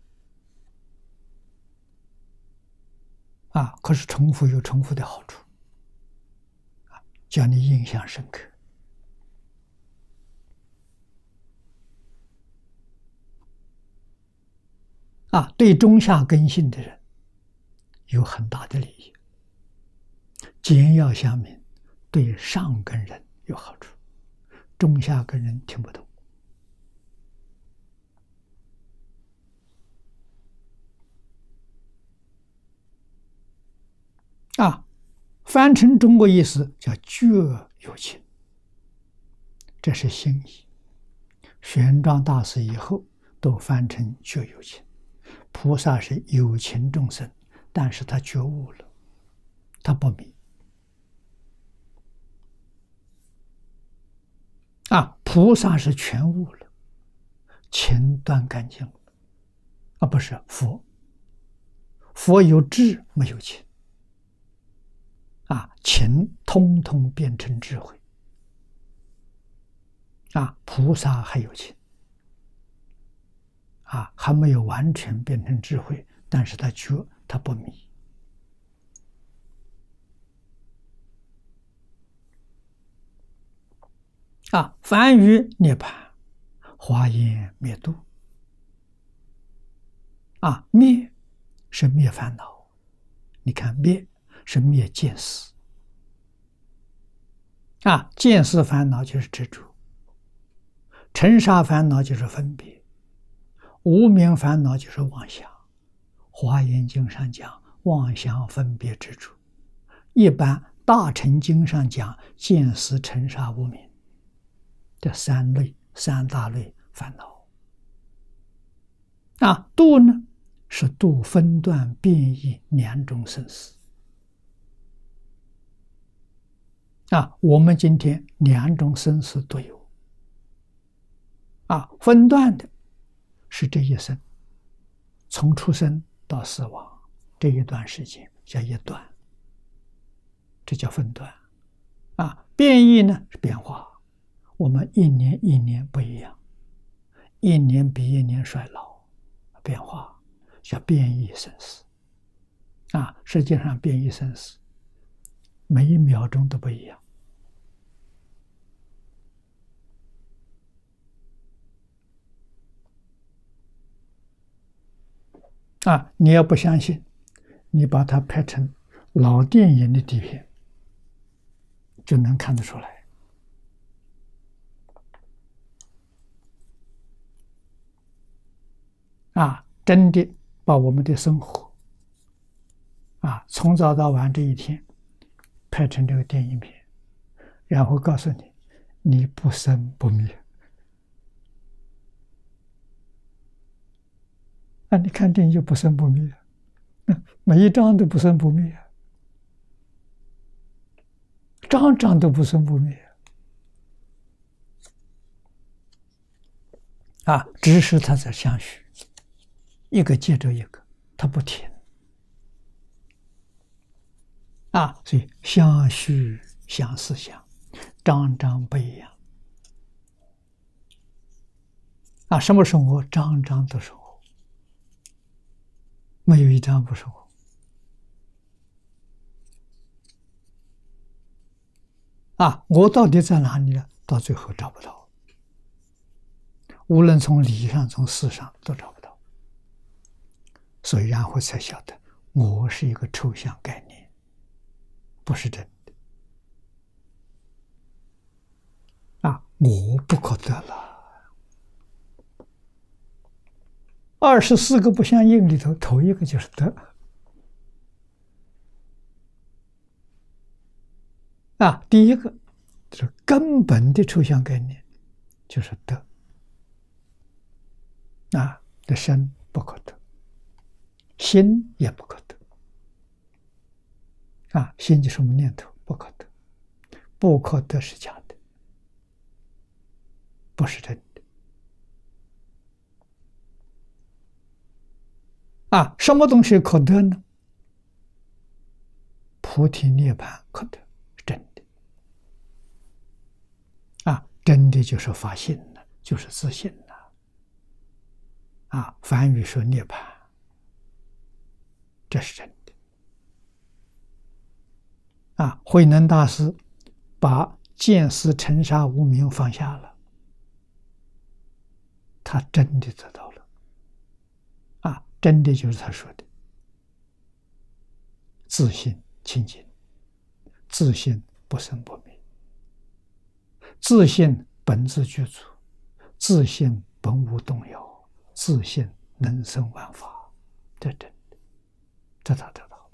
Speaker 1: 啊，可是重复有重复的好处。叫你印象深刻。啊，对中下根性的人有很大的利益。简要详明，对上根人有好处，中下根人听不懂。啊，翻成中国意思叫觉有情，这是新义。玄奘大师以后都翻成觉有情。菩萨是有情众生，但是他觉悟了，他不迷。啊，菩萨是全悟了，情断干净了。啊，不是佛，佛有智没有情。啊，情通通变成智慧。啊，菩萨还有情。啊，还没有完全变成智慧，但是他觉，他不迷。啊，凡于涅槃，华严灭度。 灭是灭烦恼，你看灭是灭见思，见思烦恼就是执着，尘沙烦恼就是分别，无明烦恼就是妄想。华严经上讲妄想分别执着，一般大乘经上讲见思尘沙无明，这三大类烦恼。度呢是度分段变异两种生死。我们今天两种生死都有。分段的是这一生，从出生到死亡这一段时间叫一段，这叫分段。变异呢是变化，我们一年一年不一样，一年比一年衰老，变化叫变异生死。实际上变异生死每一秒钟都不一样。你要不相信，你把它拍成老电影的底片，就能看得出来。真的把我们的生活从早到晚这一天拍成这个电影片，然后告诉你，你不生不灭。你看电影就不生不灭，每一章都不生不灭，章章都不生不灭。只是它在相续，一个接着一个，它不停。所以相续相思相，章章不一样。什么生活？章章都生活，没有一章不生活。我到底在哪里呢？到最后找不到，无论从理上从事上都找不到。所以然后才晓得我是一个抽象概念，不是真的。我不可得了。24个不相应里头，头一个就是得。第一个就是根本的抽象概念，就是得。的身不可得，心也不可得。心就是我们念头，不可得，不可得是假的，不是真的。什么东西可得呢？菩提涅槃可得，是真的。真的就是发心了，就是自信了。梵语说涅槃，这是真的。慧能大师把见思尘沙无明放下了，他真的得到了。真的就是他说的自信清净，自信不生不灭，自信本自具足，自信本无动摇，自信能生万法，这真的，这他得到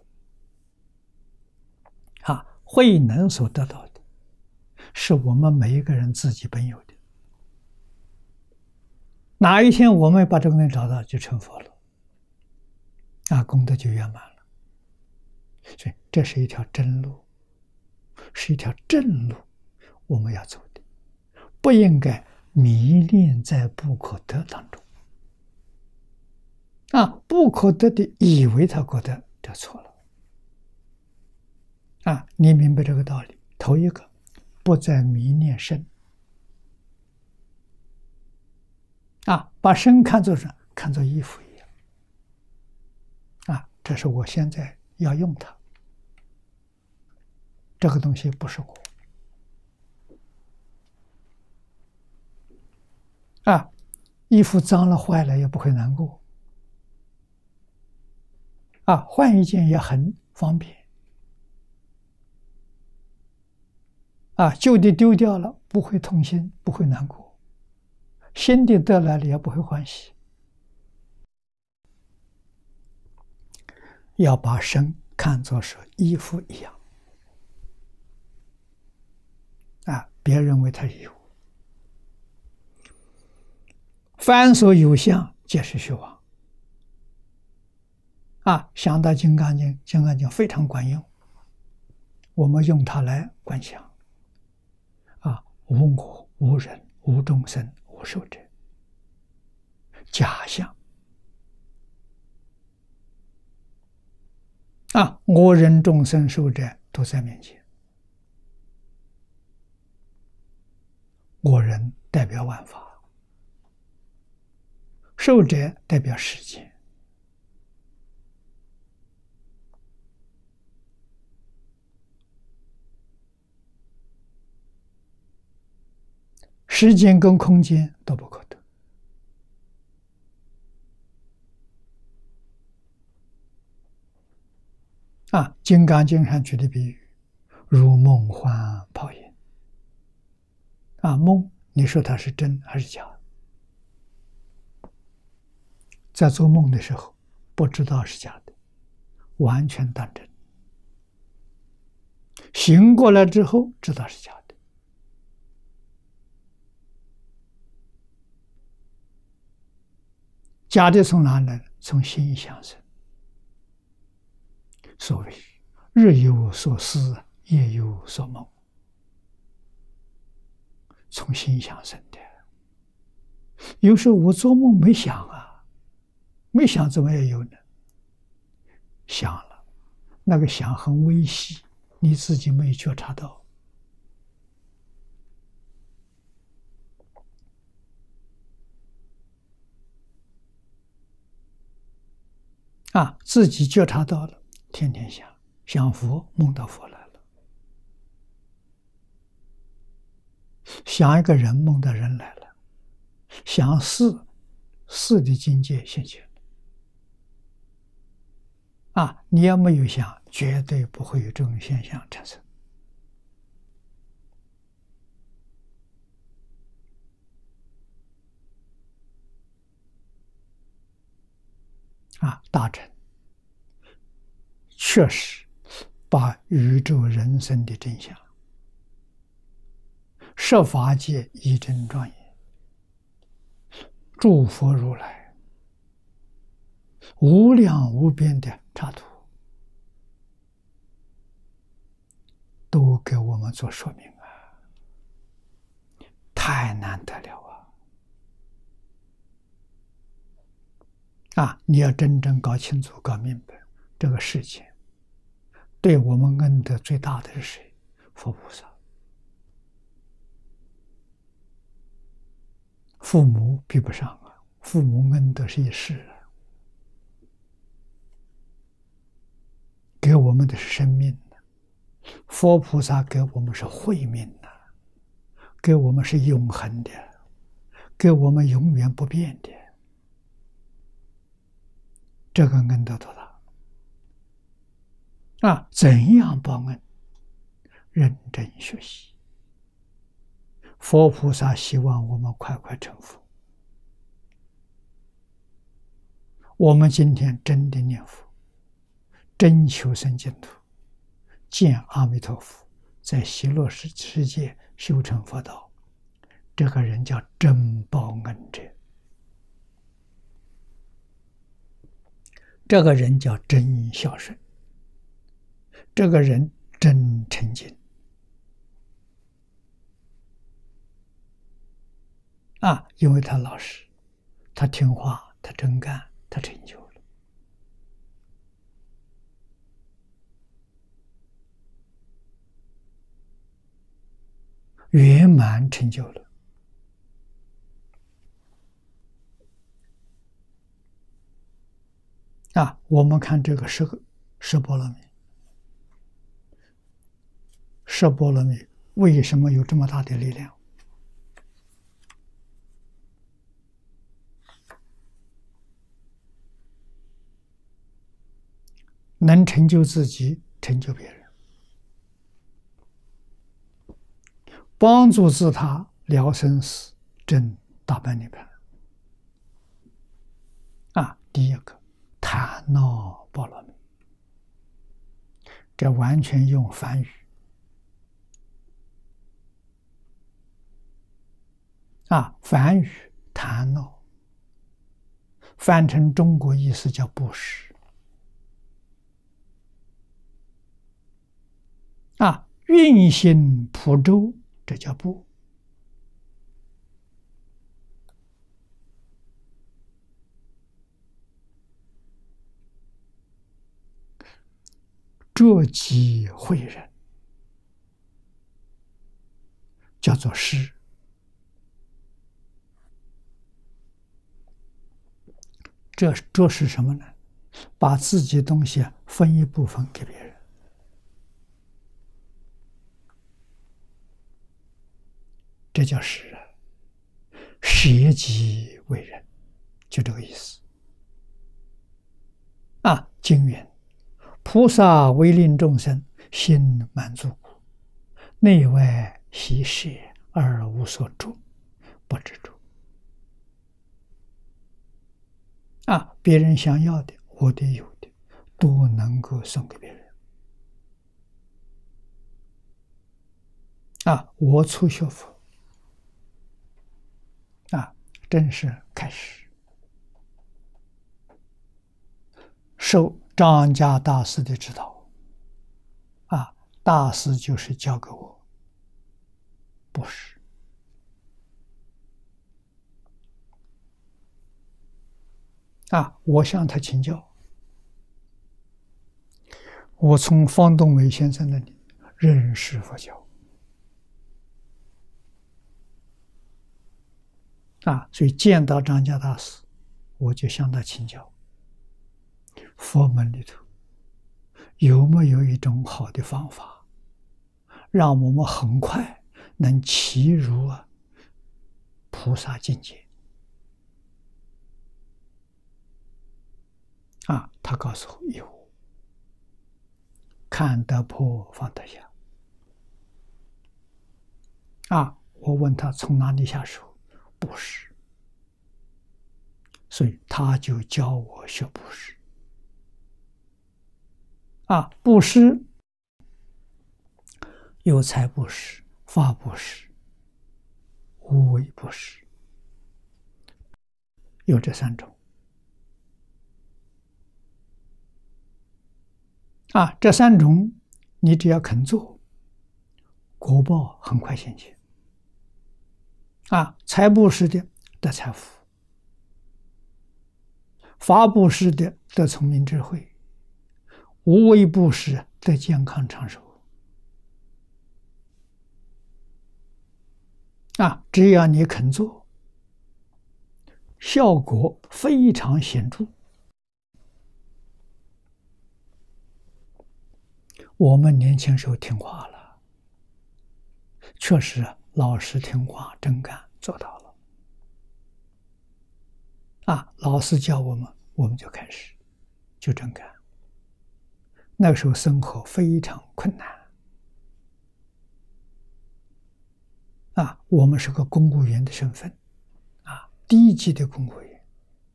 Speaker 1: 了。慧能所得到的是我们每一个人自己本有的。哪一天我们把这个东西找到，就成佛了，功德就圆满了。所以这是一条真路，是一条正路，我们要走的，不应该迷恋在不可得当中。不可得的以为他可得，这错了。你明白这个道理？头一个，不再迷恋身。把身看作什？看作衣服一样。这是我现在要用它，这个东西不是我。衣服脏了坏了也不会难过。 换一件也很方便。旧的丢掉了，不会痛心，不会难过；新的得来了，也不会欢喜。要把身看作是衣服一样，别认为它是有。凡所有相，皆是虚妄。想到《金刚经》，《金刚经》非常管用，我们用它来观想。无我、无人、无众生、无寿者，假象。我人众生寿者都在面前。我人代表万法，寿者代表时间。时间跟空间都不可得。《金刚经》上举的比喻，如梦幻泡影。梦，你说它是真还是假？在做梦的时候，不知道是假的，完全当真。醒过来之后，知道是假的。假的从哪来？从心想生。所谓日有所思，夜有所梦，从心想生的。有时候我做梦没想没想怎么也有呢？想了，那个想很微细，你自己没有觉察到。自己觉察到了，天天想，想佛，梦到佛来了；想一个人，梦到人来了；想事，事的境界现前了。你要没有想，绝对不会有这种现象产生。大乘确实把宇宙人生的真相设法界一真庄严，诸佛如来无量无边的插图都给我们做说明太难得了你要真正搞清楚搞明白，这个世界对我们恩德最大的是谁？佛菩萨。父母比不上父母恩德是一世给我们的是生命佛菩萨给我们是慧命给我们是永恒的，给我们永远不变的。这个恩德多大怎样报恩？认真学习。佛菩萨希望我们快快成佛。我们今天真的念佛，真求生净土，见阿弥陀佛，在极乐世界修成佛道，这个人叫真报恩者，这个人叫真孝顺，这个人真诚敬因为他老实，他听话，他真干，他成就了。圆满成就了。我们看这个十波罗蜜，十波罗蜜为什么有这么大的力量？ 能成就自己，成就别人，帮助自他了生死，证大般涅槃。第一个檀那波罗蜜，这完全用梵语梵语檀那翻成中国意思叫布施运行普周，这叫布。着己慧人，叫做施。这是什么呢？把自己东西分一部分给别人，这叫施。舍己为人，就这个意思。经云：菩萨为令众生心满足故，内外悉舍而无所著，不执着。别人想要的，我的有的，都能够送给别人。我初学佛，正式开始受张家大师的指导。大师就是教给我布施。我向他请教，我从方东伟先生那里认识佛教。所以见到张家大师，我就向他请教，佛门里头有没有一种好的方法，让我们很快能契入菩萨境界？他告诉我有，看得破放得下。我问他从哪里下手？布施。所以他就教我学布施。布施有财布施、法布施、无为布施，有这三种。这三种你只要肯做，果报很快现前。财布施的得财富，法布施的得聪明智慧，无为布施得健康长寿。只要你肯做，效果非常显著。我们年轻时候听话了，确实老实听话真干做到了。老师教我们，我们就开始就真干。那个时候生活非常困难。我们是个公务员的身份，低级的公务员。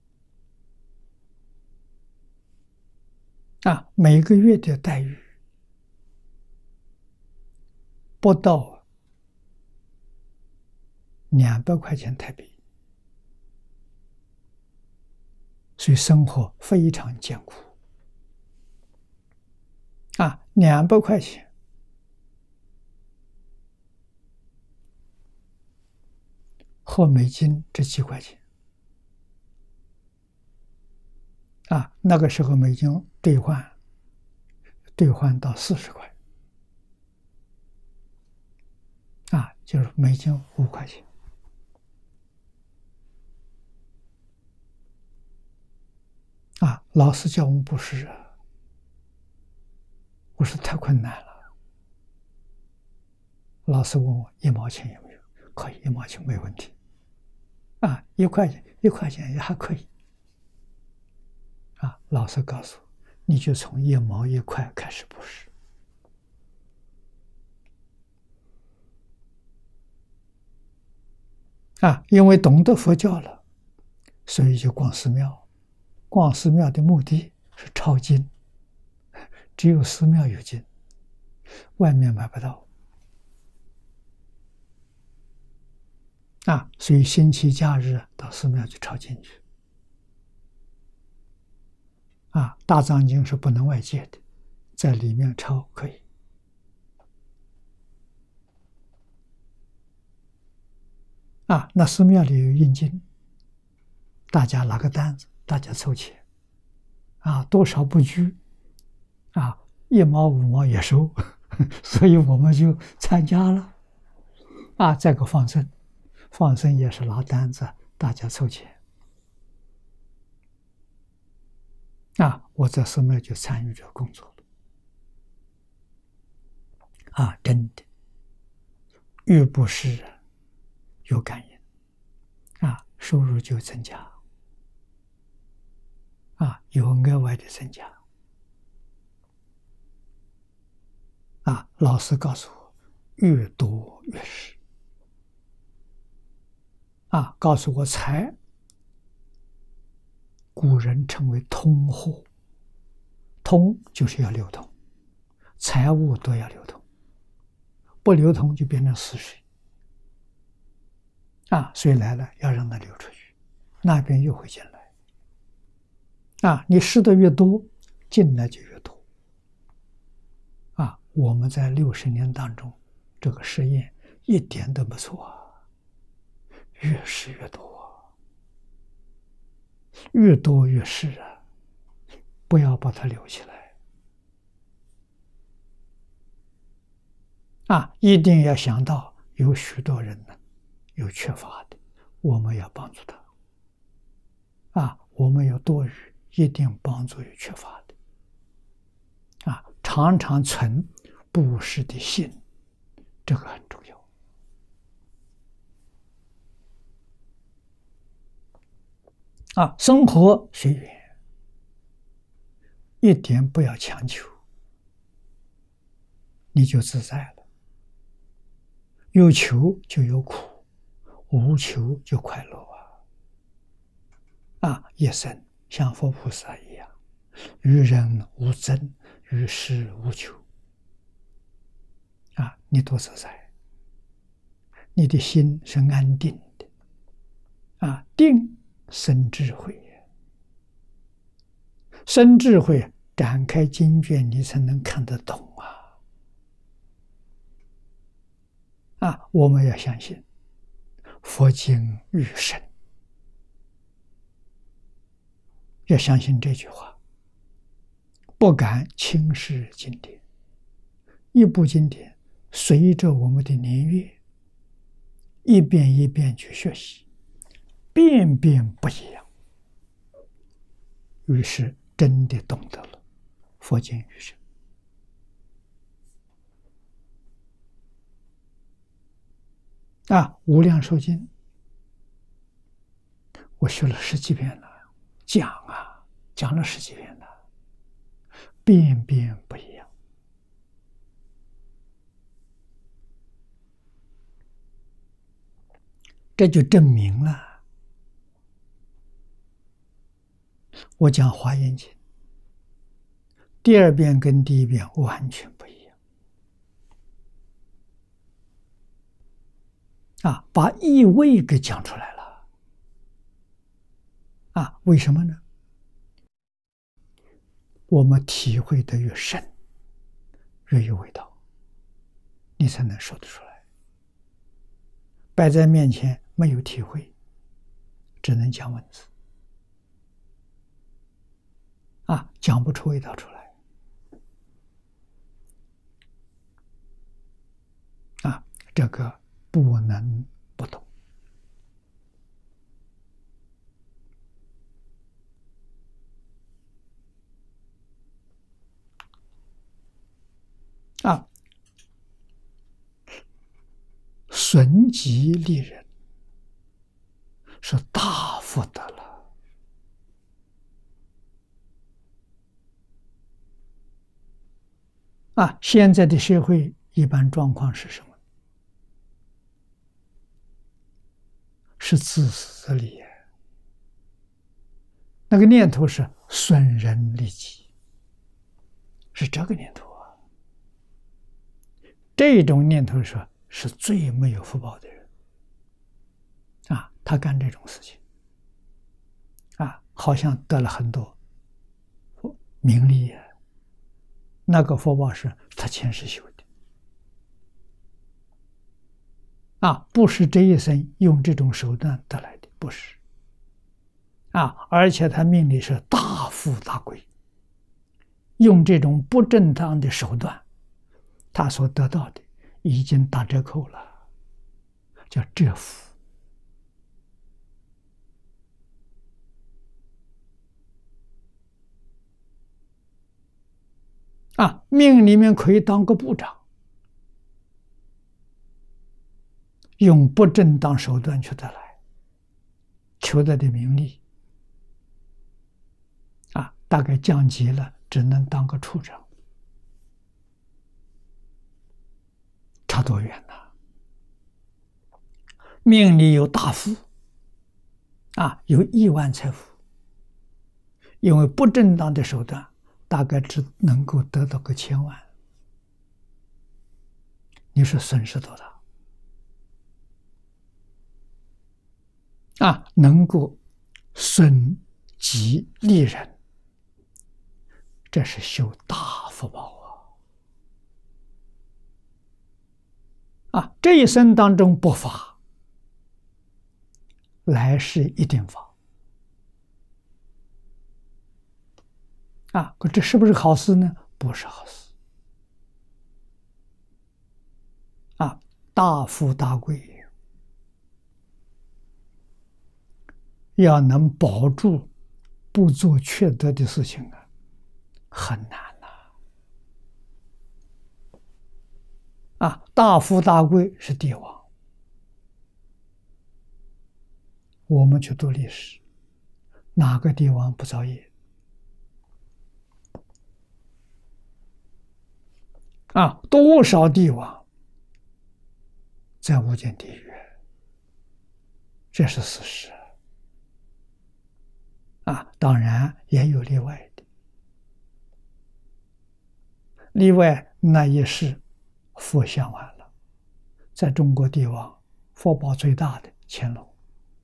Speaker 1: 每个月的待遇不到200块钱台币，所以生活非常艰苦。200块钱和美金这几块钱。那个时候美金兑换到40块。就是美金5块钱。老师叫我们布施我说太困难了。老师问我1毛钱有没有？可以，1毛钱没问题。1块钱也还可以。老师告诉我， 你就从一毛一块开始布施。因为懂得佛教了，所以就逛寺庙。逛寺庙的目的是抄经，只有寺庙有经，外面买不到。所以星期假日到寺庙去抄经去。大藏经是不能外借的，在里面抄可以。那寺庙里有印经，大家拿个单子，大家凑钱，多少不拘，1毛5毛也收，所以我们就参加了。再个放生，放生也是拿单子，大家凑钱。我在寺庙就参与这个工作了。真的，越布施有感应，收入就增加，有额外的增加。老师告诉我，越多越是。告诉我财，古人称为通货，通就是要流通，财物都要流通，不流通就变成死水。水来了要让它流出去，那边又会进来。你施的越多，进来就越多。我们在60年当中，这个实验一点都不错，越施越多，越多越施不要把它留起来。一定要想到有许多人呢有缺乏的，我们要帮助他。我们有多余，一定帮助有缺乏的。常常存布施的心，这个很重要。生活随缘，一点不要强求，你就自在了。有求就有苦，无求就快乐一生像佛菩萨一样，与人无争，与世无求。你多自在，你的心是安定的。定生智慧，生智慧展开经卷，你才能看得懂我们要相信佛经愈深，要相信这句话，不敢轻视经典。一部经典随着我们的年月，一遍一遍去学习，遍遍不一样，于是真的懂得了佛经愈深。无量寿经我学了10几遍了，讲了10几遍了，遍遍不一样。这就证明了我讲华严经第2遍跟第1遍完全不一样。把意味给讲出来了。为什么呢？我们体会得越深，越有味道，你才能说得出来。摆在面前没有体会，只能讲文字，讲不出味道出来。这个不能不懂。损己利人是大福德了。 现在的社会一般状况是什么？是自私自利。那个念头是损人利己，是这个念头啊。这种念头是最没有福报的人他干这种事情好像得了很多名利那个福报是他前世修的不是这一生用这种手段得来的，不是而且他命里是大富大贵，用这种不正当的手段，他所得到的已经打折扣了，叫折福命里面可以当个部长，用不正当手段去得来，求得的名利大概降级了，只能当个处长，差多远呢？命里有大富有亿万财富，因为不正当的手段，大概只能够得到个1000万，你说损失多大？能够损己利人，这是修大福报这一生当中不发，来世一定发可这是不是好事呢？不是好事大富大贵要能保住不做缺德的事情很难大富大贵是帝王。我们去读历史，哪个帝王不造业多少帝王在无间地狱，这是事实当然也有例外的，例外那也是佛想完了。在中国帝王福报最大的乾隆，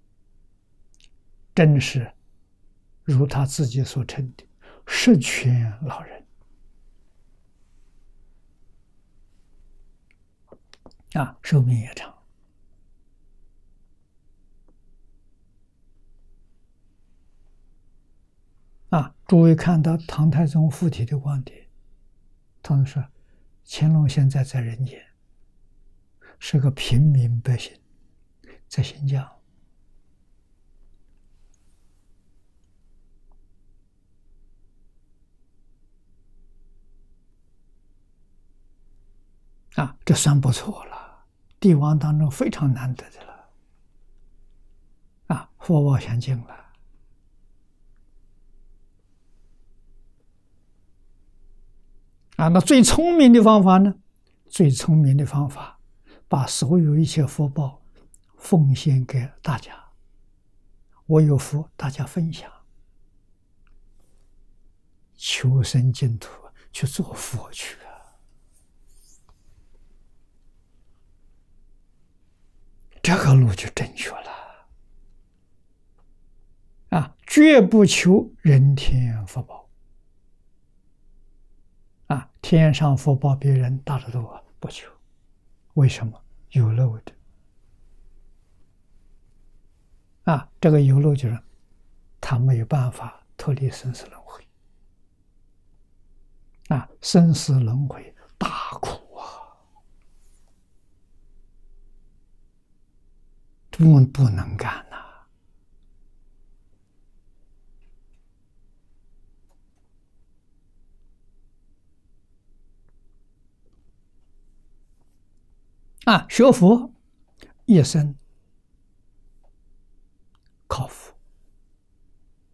Speaker 1: 真是如他自己所称的十全老人寿命也长诸位看到唐太宗附体的光碟，他们说乾隆现在在人间，是个平民百姓，在新疆这算不错了，帝王当中非常难得的了福报相近了那最聪明的方法呢？最聪明的方法，把所有一切福报奉献给大家，我有福，大家分享，求生净土，去做佛去这个路就正确了绝不求人天福报天上福报比人大得多，不求。为什么？有漏的这个有漏就是他没有办法脱离生死轮回生死轮回大苦不能干学佛一生靠佛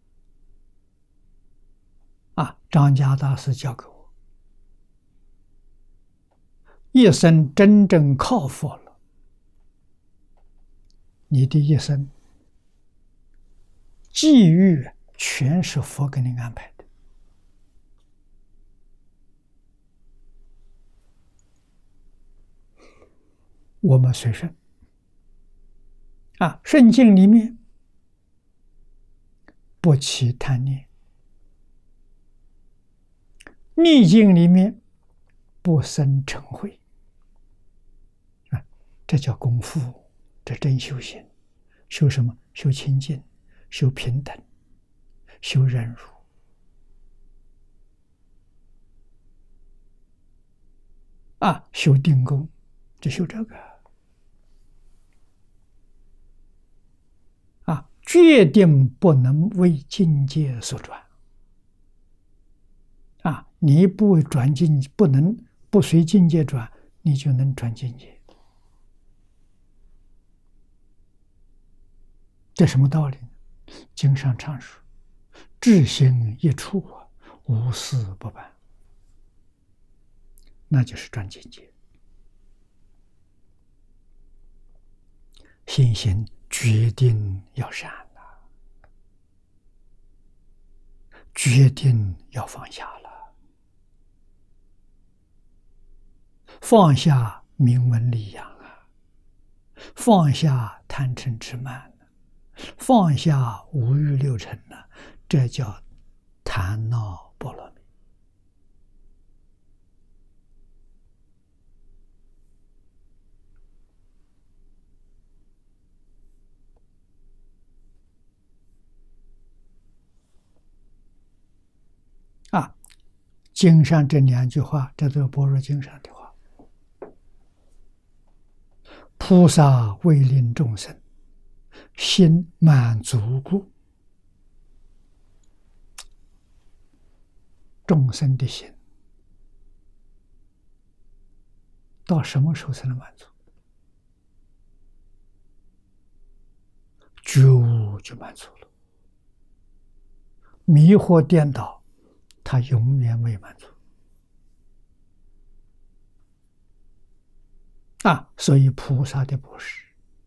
Speaker 1: 张家大师教给我一生真正靠佛了，你的一生际遇全是佛给你安排的。我们随顺顺境里面不起贪念，逆境里面不生嗔恚这叫功夫，这真修行。修什么？修清净，修平等，修忍辱修定功，就修这个决定不能为境界所转你不转境，不能不随境界转，你就能转境界。这什么道理呢？经上常说，至心一处无事不办，那就是转境界。信心决定要善了，决定要放下了，放下名闻利养放下贪嗔痴慢放下五欲六尘这叫檀那波罗蜜。经上这两句话，这都是般若经上的话。菩萨为令众生心满足故，众生的心到什么时候才能满足？觉悟就满足了。迷惑颠倒，他永远未满足所以菩萨的布施，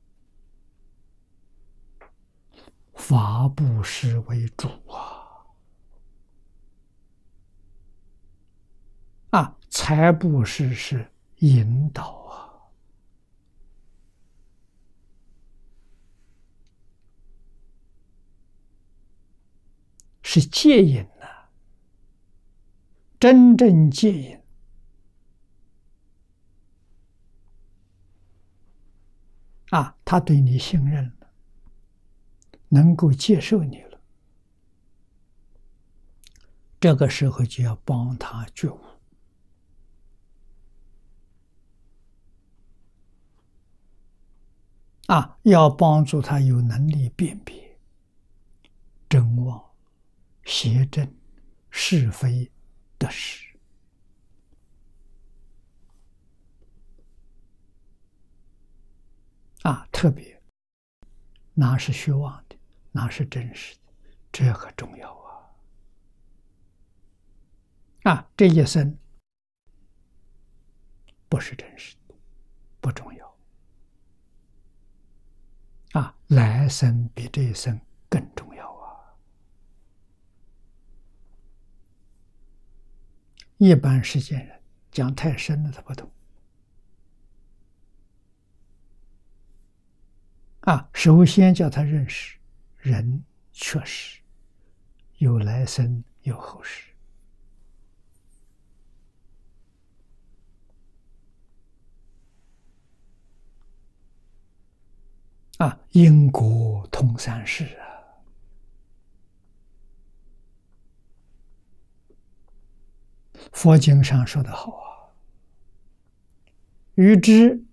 Speaker 1: 法布施为主财布施是引导是戒引真正戒引他对你信任了，能够接受你了，这个时候就要帮他觉悟要帮助他有能力辨别真妄、邪正、是非、得失特别哪是虚妄的，哪是真实的，这很重要这一生不是真实的，不重要来生比这一生更重要一般世间人讲太深了，他不懂首先叫他认识人确实有来生有后世因果通三世佛经上说得好欲知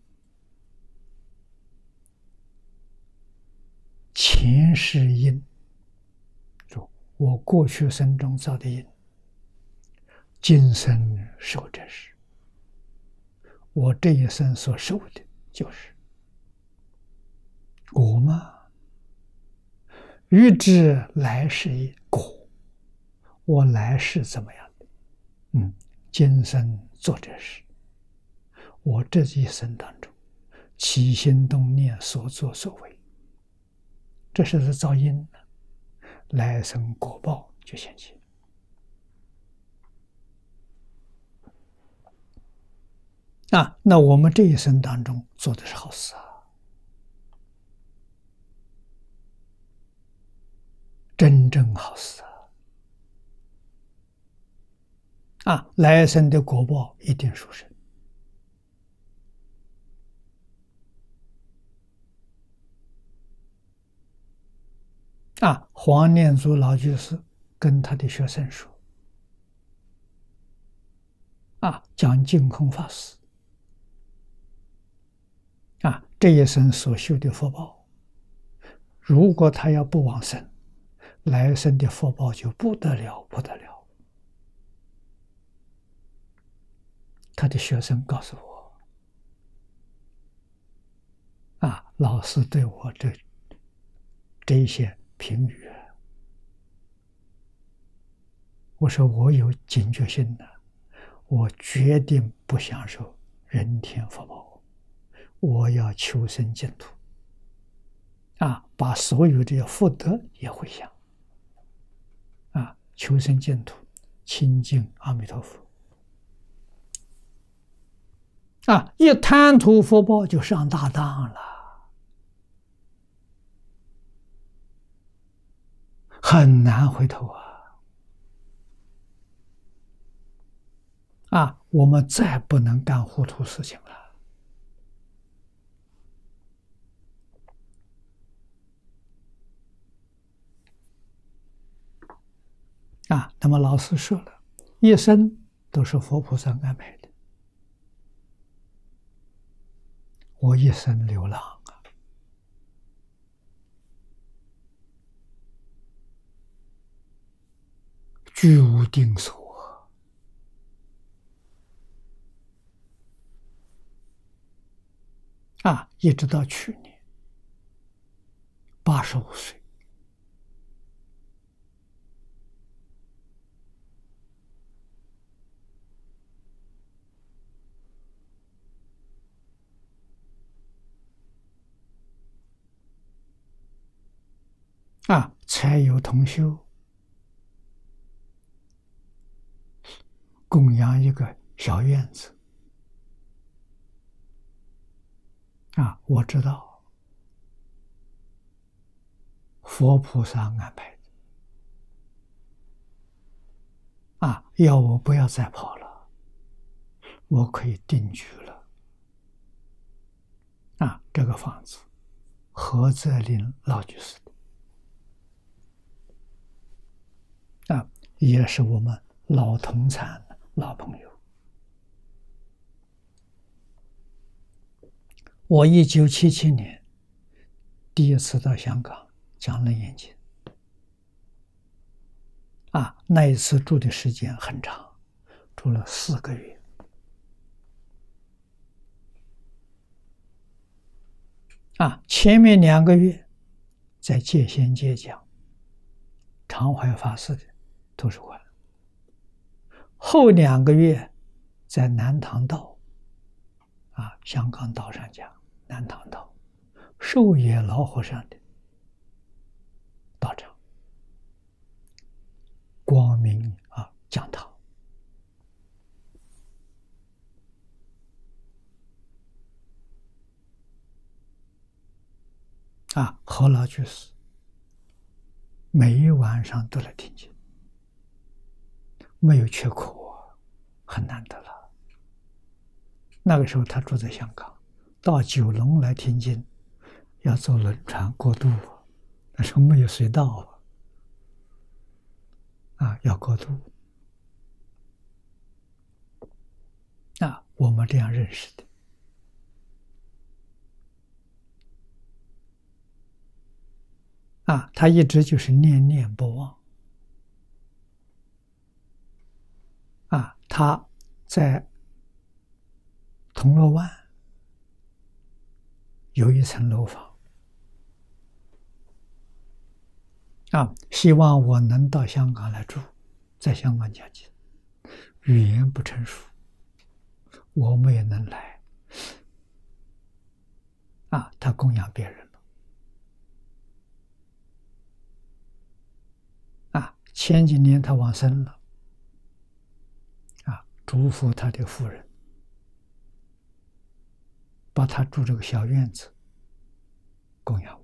Speaker 1: 前世因，我过去生中造的因，今生受这事，我这一生所受的就是果吗？欲知来世果，我来世怎么样的？今生做这事， 我这一生当中起心动念所作所为，这是造因的，来生果报就现前。那我们这一生当中做的是好事真正好事来生的果报一定殊胜黄念祖老居士跟他的学生说讲净空法师这一生所修的福报，如果他要不往生，来生的福报就不得了，不得了。他的学生告诉我，老师对我这一些评语，我说我有警觉性的，我决定不享受人天福报。我要求生净土把所有这些福德也回向求生净土，亲近阿弥陀佛一贪图福报就上大当了，很难回头我们再不能干糊涂事情了那么老师说了，一生都是佛菩萨安排的，我一生流浪居无定所一直到去年85岁。才有同修供养一个小院子我知道佛菩萨安排的要我不要再跑了，我可以定居了这个房子何泽林老居士的也是我们老同参老朋友。我1977年第一次到香港讲楞严经那一次住的时间很长，住了4个月前面2个月在戒仙街讲常怀法师的图书馆，后2个月在南塘道香港岛上讲南塘道寿野老和尚的道场光明讲堂何老居士每一晚上都来听经，没有缺口很难得了。那个时候他住在香港，到九龙来听经要坐轮船过渡那时候没有隧道要过渡我们这样认识的他一直就是念念不忘他在铜锣湾有一层楼房希望我能到香港来住，在香港讲经，语言不成熟，我们也能来， 他供养别人了。前几年他往生了，嘱咐他的夫人，把他住这个小院子供养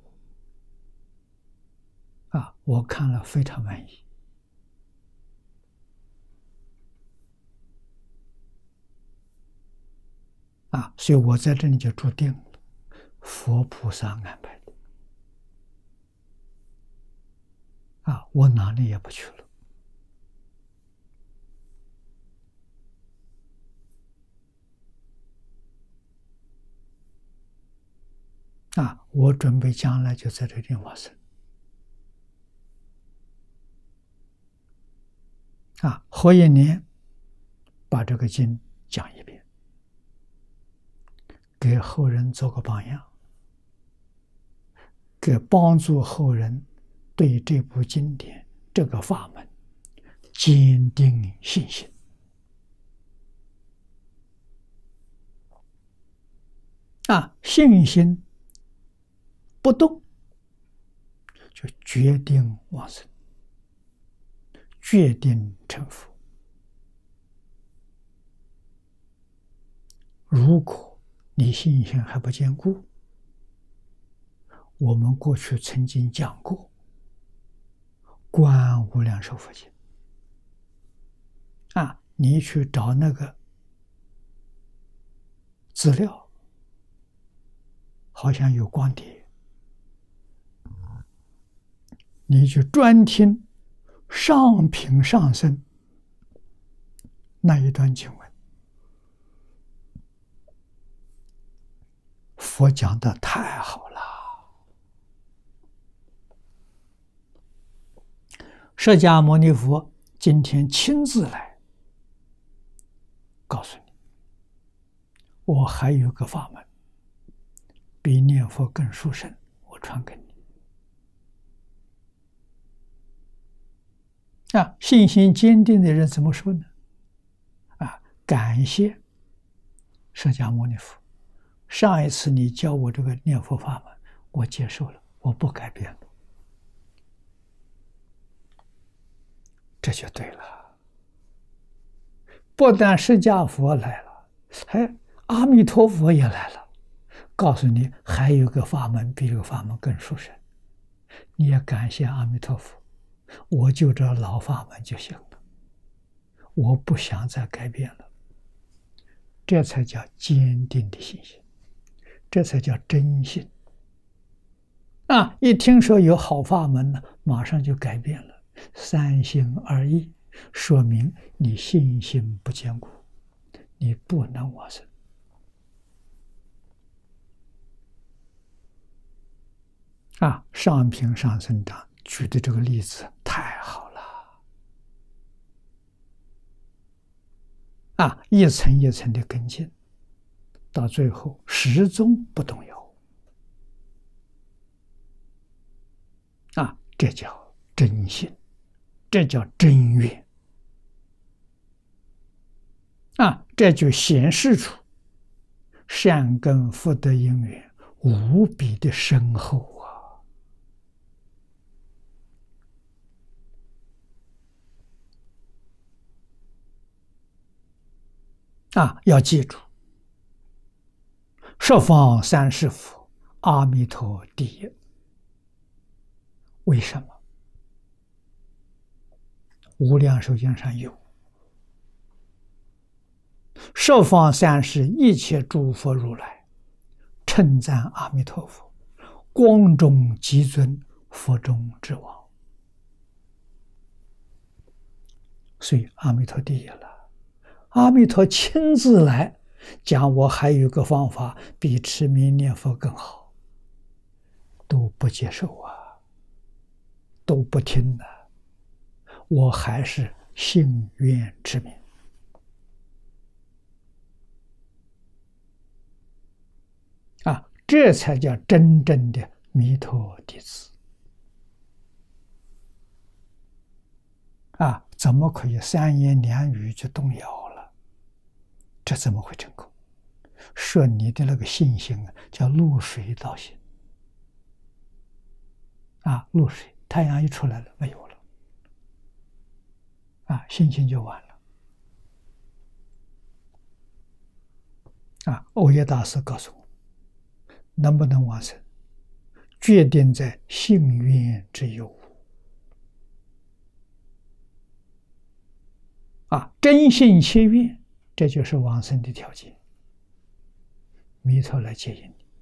Speaker 1: 我。我看了非常满意。所以我在这里就注定了，佛菩萨安排的。我哪里也不去了。我准备将来就在这个地方生。活一年，把这个经讲一遍，给后人做个榜样，给帮助后人对这部经典、这个法门坚定信心。信心不动，就决定往生，决定成佛。如果你信心还不坚固，我们过去曾经讲过《观无量寿佛经》你去找那个资料，好像有光碟，你去专听上品上生那一段经文，佛讲的太好了。释迦牟尼佛今天亲自来告诉你，我还有个法门比念佛更殊胜，我传给你。信心坚定的人怎么说呢？感谢释迦牟尼佛，上一次你教我这个念佛法门，我接受了，我不改变了。这就对了。不但释迦佛来了，还阿弥陀佛也来了，告诉你还有个法门比这个法门更殊胜，你也感谢阿弥陀佛，我就这老法门就行了，我不想再改变了。这才叫坚定的信心，这才叫真信。一听说有好法门呢，马上就改变了，三心二意，说明你信心不坚固，你不能往生。上品上生长举的这个例子太好了。一层一层的跟进，到最后始终不动摇。这叫真信，这叫真愿。这就显示出善根福德因缘无比的深厚要记住，十方三世佛，阿弥陀第一。为什么？无量寿经上有，十方三世一切诸佛如来称赞阿弥陀佛，光中极尊，佛中之王。所以阿弥陀第一了。阿弥陀亲自来讲，我还有个方法比持名念佛更好，都不接受都不听我还是信愿之民。这才叫真正的弥陀弟子。怎么可以三言两语就动摇了？这怎么会成功？ 说你的那个信心啊，叫露水导心啊，露水，太阳一出来了，没有了啊，信心就完了啊。欧耶大师告诉我，能不能往生，决定在信愿之有啊，真信切愿，这就是往生的条件。弥陀来接引你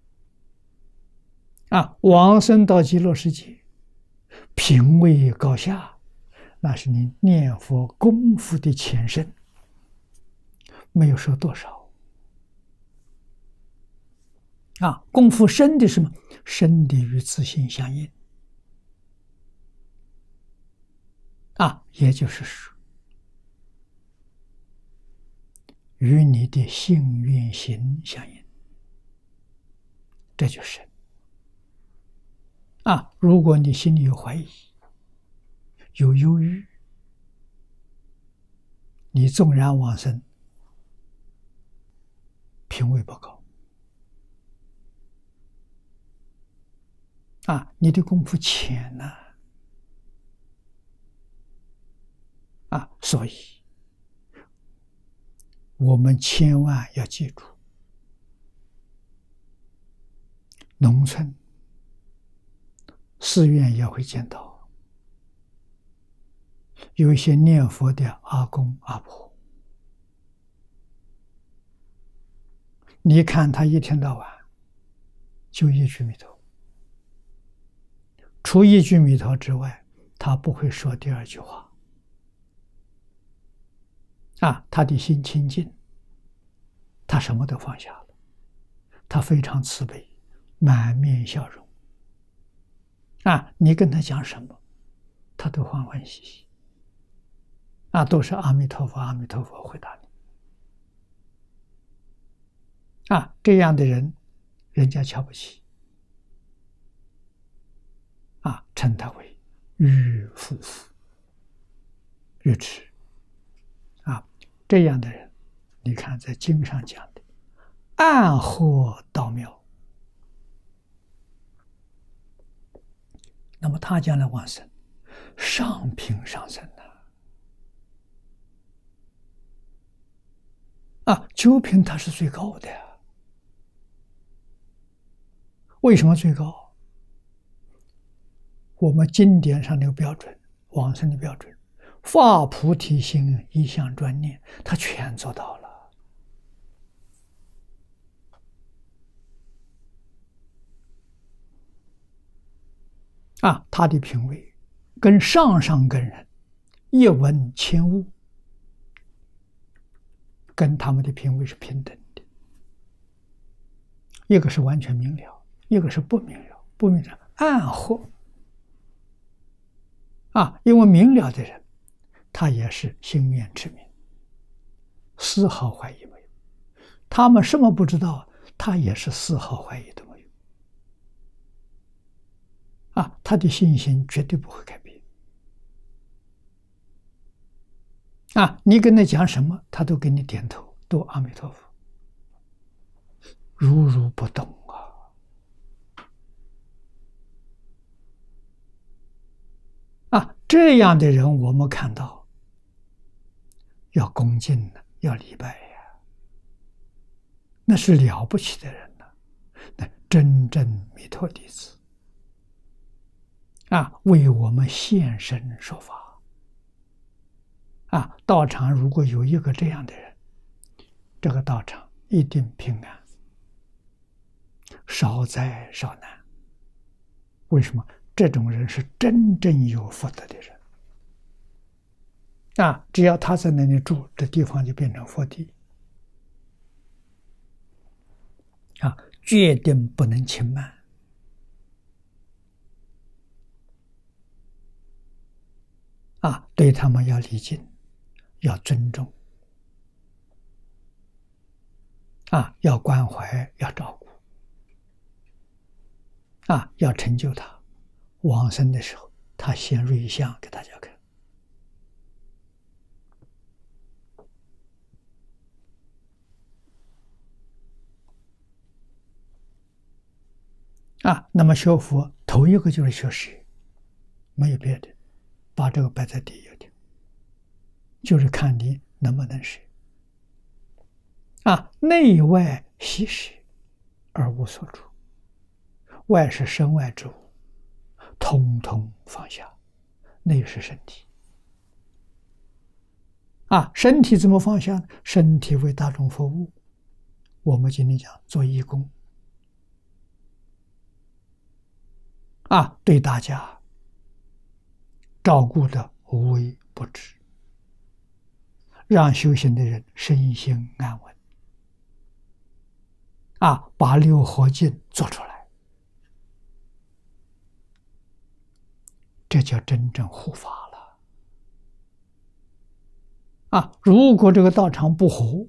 Speaker 1: 啊，往生到极乐世界，品位高下，那是你念佛功夫的前身，没有说多少啊。功夫深的什么？深的与自信相应啊，也就是说，与你的信愿行相应，这就是深啊。如果你心里有怀疑，有忧郁，你纵然往生，品位不高啊，你的功夫浅呢啊，所以我们千万要记住，农村寺院也会见到有一些念佛的阿公阿婆，你看他一天到晚就一句弥陀，除一句弥陀之外，他不会说第二句话啊，他的心清净，他什么都放下了，他非常慈悲，满面笑容啊，你跟他讲什么，他都欢欢喜喜啊，都是阿弥陀佛阿弥陀佛回答你啊。这样的人，人家瞧不起啊，称他为愚夫妇、愚痴啊。这样的人，你看在经上讲的暗合道妙，那么他将来往生，上品上生啊，九品他是最高的呀。为什么最高？我们经典上那个标准，往生的标准，发菩提心，一向专念，他全做到了啊。他的品位跟上上根人一闻千悟，跟他们的品位是平等的，一个是完全明了，一个是不明了，不明了暗合啊。因为明了的人，他也是心愿之明，丝毫怀疑没有。他们什么不知道，他也是丝毫怀疑都没有啊。他的信心绝对不会改变啊。你跟他讲什么，他都给你点头，都阿弥陀佛，如如不动啊。这样的人，我们看到要恭敬的，要礼拜呀，那是了不起的人了，那真正弥陀弟子啊，为我们现身说法啊。道场如果有一个这样的人，这个道场一定平安，少灾少难。为什么？这种人是真正有福德的人啊！只要他在那里住，这地方就变成佛地啊，决定不能轻慢啊！对他们要礼敬，要尊重啊，要关怀，要照顾啊，要成就他。往生的时候，他显瑞相给大家看那么学佛头一个就是学识，没有别的，把这个摆在第一点，就是看你能不能识。内外悉识而无所住，外是身外之物，通通放下，内是身体。身体怎么放下呢？身体为大众服务，我们今天讲做义工，对大家照顾的无微不至，让修行的人身心安稳，把六合敬做出来，这叫真正护法了。如果这个道场不和，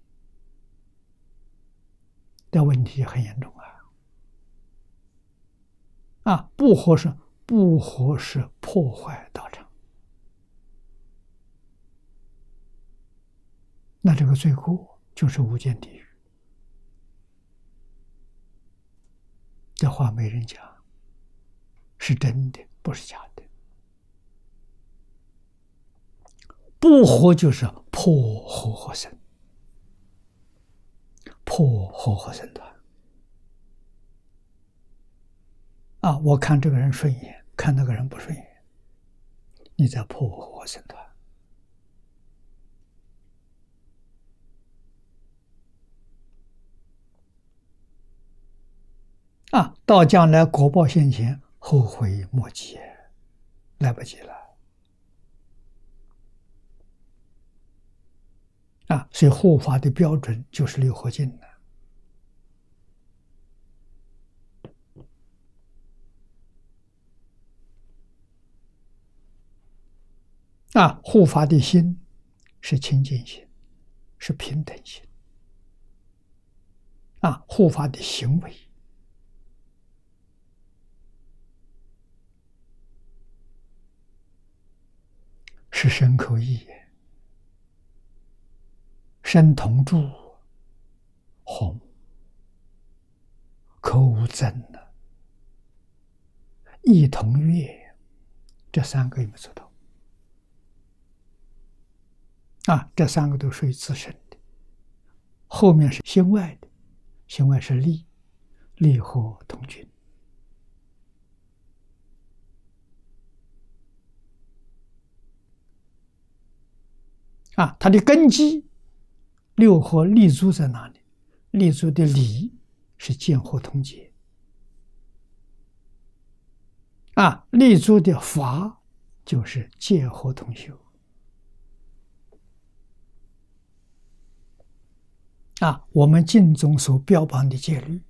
Speaker 1: 这问题很严重不和是破坏道场，那这个罪过就是无间地狱。这话没人讲，是真的，不是假的。不和就是破和合僧，破和合僧团。我看这个人顺眼，看那个人不顺眼，你在破和合僧团。到将来果报现前，后悔莫及，来不及了。所以护法的标准就是六合敬护法的心是清净心，是平等心。护法的行为是身口意，身同住，红，口无争意同悦，这三个有没有做到？这三个都属于自身的，后面是心外的，心外是利，利和同均。它的根基六合立足在哪里？立足的理是见惑同解，立足的法就是戒惑同修。我们经中所标榜的戒律，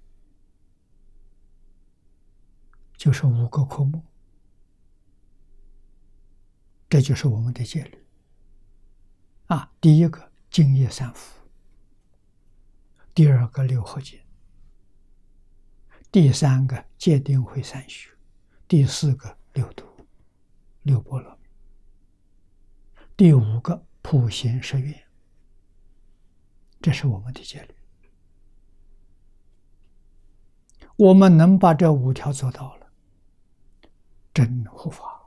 Speaker 1: 就是5个科目，这就是我们的戒律。第一个净业三福，第二个六合敬，第三个戒定慧三学，第四个六度六波罗蜜，第五个普贤十愿。这是我们的戒律，我们能把这5条做到了，真护法。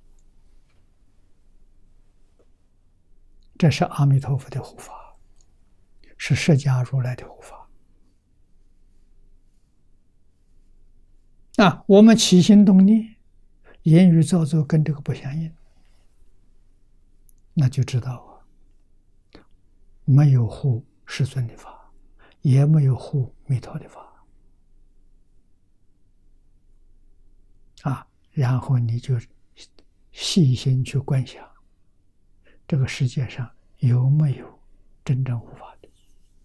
Speaker 1: 这是阿弥陀佛的护法，是释迦如来的护法。我们起心动念，言语造作跟这个不相应，那就知道没有护世尊的法，也没有护弥陀的法。然后你就细心去观想，这个世界上有没有真正护法的？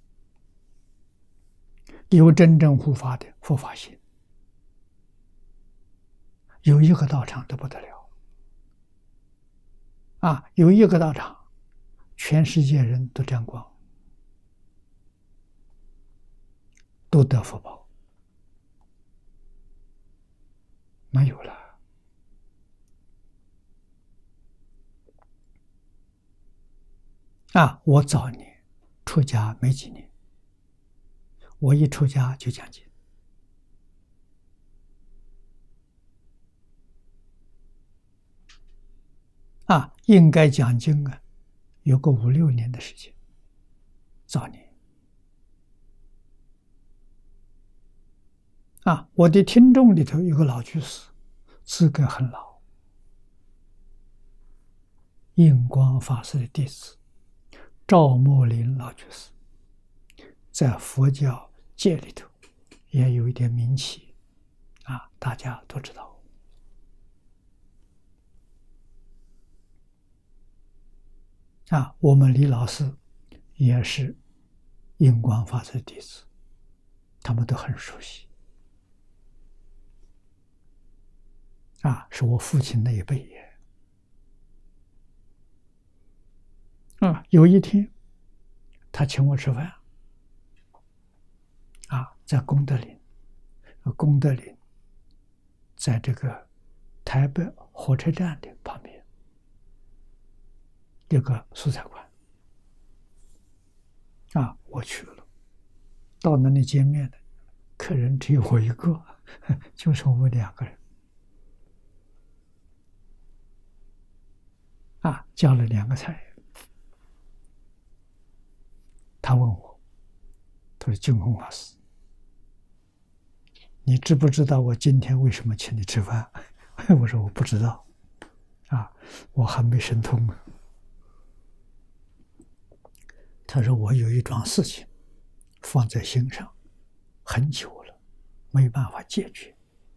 Speaker 1: 有真正护法的佛法心，有一个道场都不得了。有一个道场，全世界人都沾光，都得福报。没有了。我早年出家没几年，我一出家就讲经， 应该讲经有个5、6年的时间，早年。我的听众里头有个老居士，资格很老，印光法师的弟子赵默林老居士，在佛教界里头也有一点名气，大家都知道。我们李老师也是印光法师的弟子，他们都很熟悉。是我父亲那一辈也。有一天，他请我吃饭，在功德林，功德林在这个台北火车站的旁边有个素菜馆，我去了，到那里见面的客人只有我一个，就是我们2个人。叫了2个菜，他问我，他说：“净空法师，你知不知道我今天为什么请你吃饭？”我说：“我不知道，我还没神通呢。”他说：“我有一桩事情放在心上很久了，没办法解决，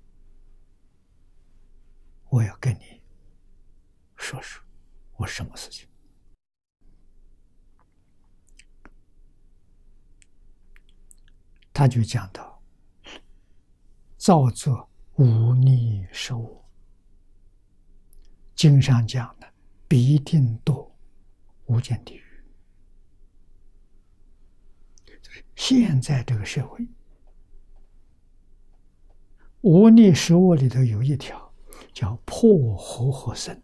Speaker 1: 我要跟你说说。”我什么事情？他就讲到，造作无逆受我，经上讲的必定堕无间地狱。现在这个社会，无逆受我里头有一条叫破活活生。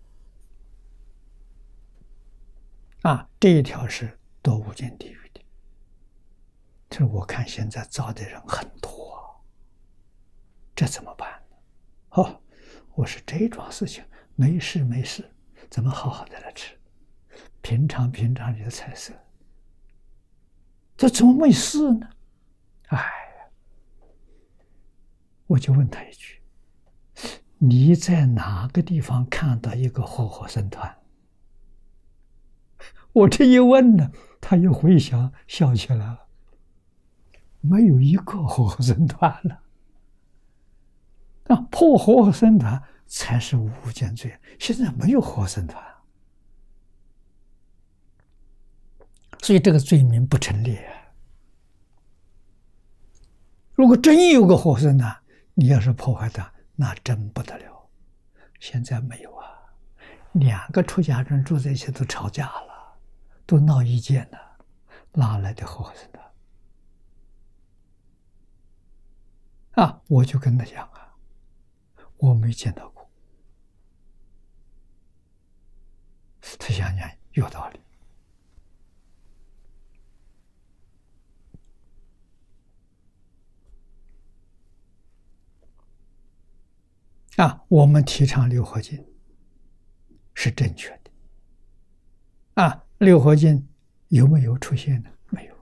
Speaker 1: 这一条是堕无间地狱的。这我看现在造的人很多，这怎么办呢？我说这桩事情没事，怎么好好的来吃？平常你的菜色，这怎么没事呢？我就问他一句：你在哪个地方看到一个活活生团？我这一问呢，他又回想笑起来了，没有一个活活生团了。破活活生团才是无间罪，现在没有活活生团，所以这个罪名不成立。如果真有个活活生团，你要是破坏它，那真不得了。现在没有2个出家人住在一起都吵架了。都闹意见了，哪来的活活生团？我就跟他讲我没见到过。他想想有道理。我们提倡六合敬是正确的。六合敬有没有出现呢？没有。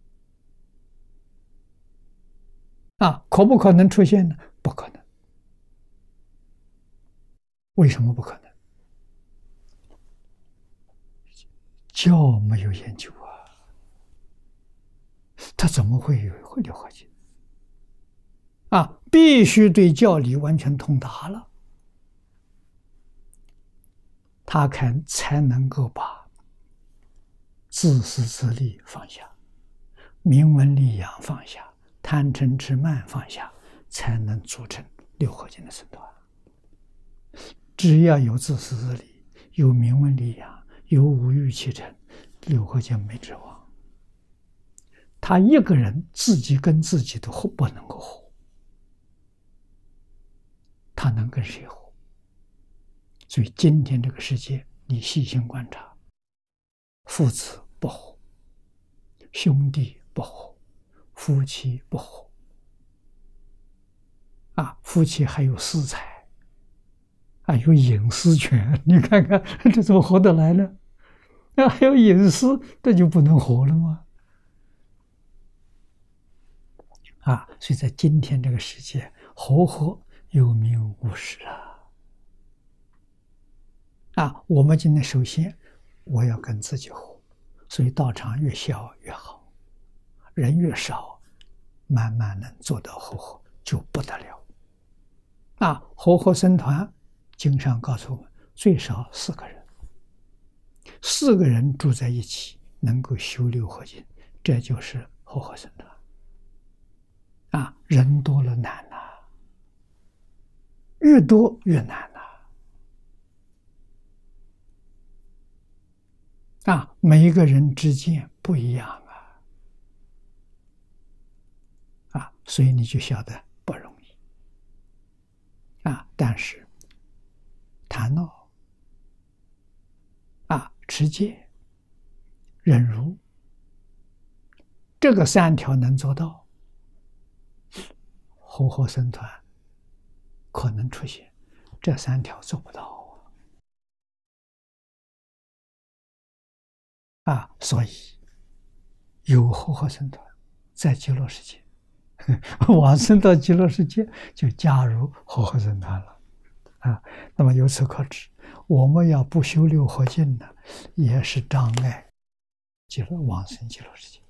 Speaker 1: 可不可能出现呢？不可能。为什么不可能？教没有研究他怎么会有六合敬？必须对教理完全通达了，他才能够把自私自利放下，名闻利养放下，贪嗔痴慢放下，才能组成六合敬的身段。只要有自私自利，有名闻利养，有五欲七嗔，六合敬没指望。他一个人自己跟自己都不能够活，他能跟谁活？所以今天这个世界，你细心观察，父子不和，兄弟不和，夫妻不和，夫妻还有私财， 啊，有隐私权，你看看这怎么活得来呢？那还有隐私，这就不能活了吗？啊，所以在今天这个世界，活有名无实啊！啊，我们今天首先我要跟自己活，所以道场越小越好，人越少，慢慢能做到活就不得了。啊，活僧团经上告诉我们，最少4个人，4个人住在一起，能够修6合敬，这就是活僧团。啊，人多了难呐，越多越难呐。啊，每一个人之间不一样啊，啊，所以你就晓得不容易。啊，但是谈闹，啊，持戒、忍辱，这个3条能做到，活僧团可能出现，这3条做不到啊。所以有活僧团在极乐世界，往生到极乐世界就加入活僧团了啊。那么由此可知，我们要不修6合敬呢，也是障碍极乐往生极乐世界。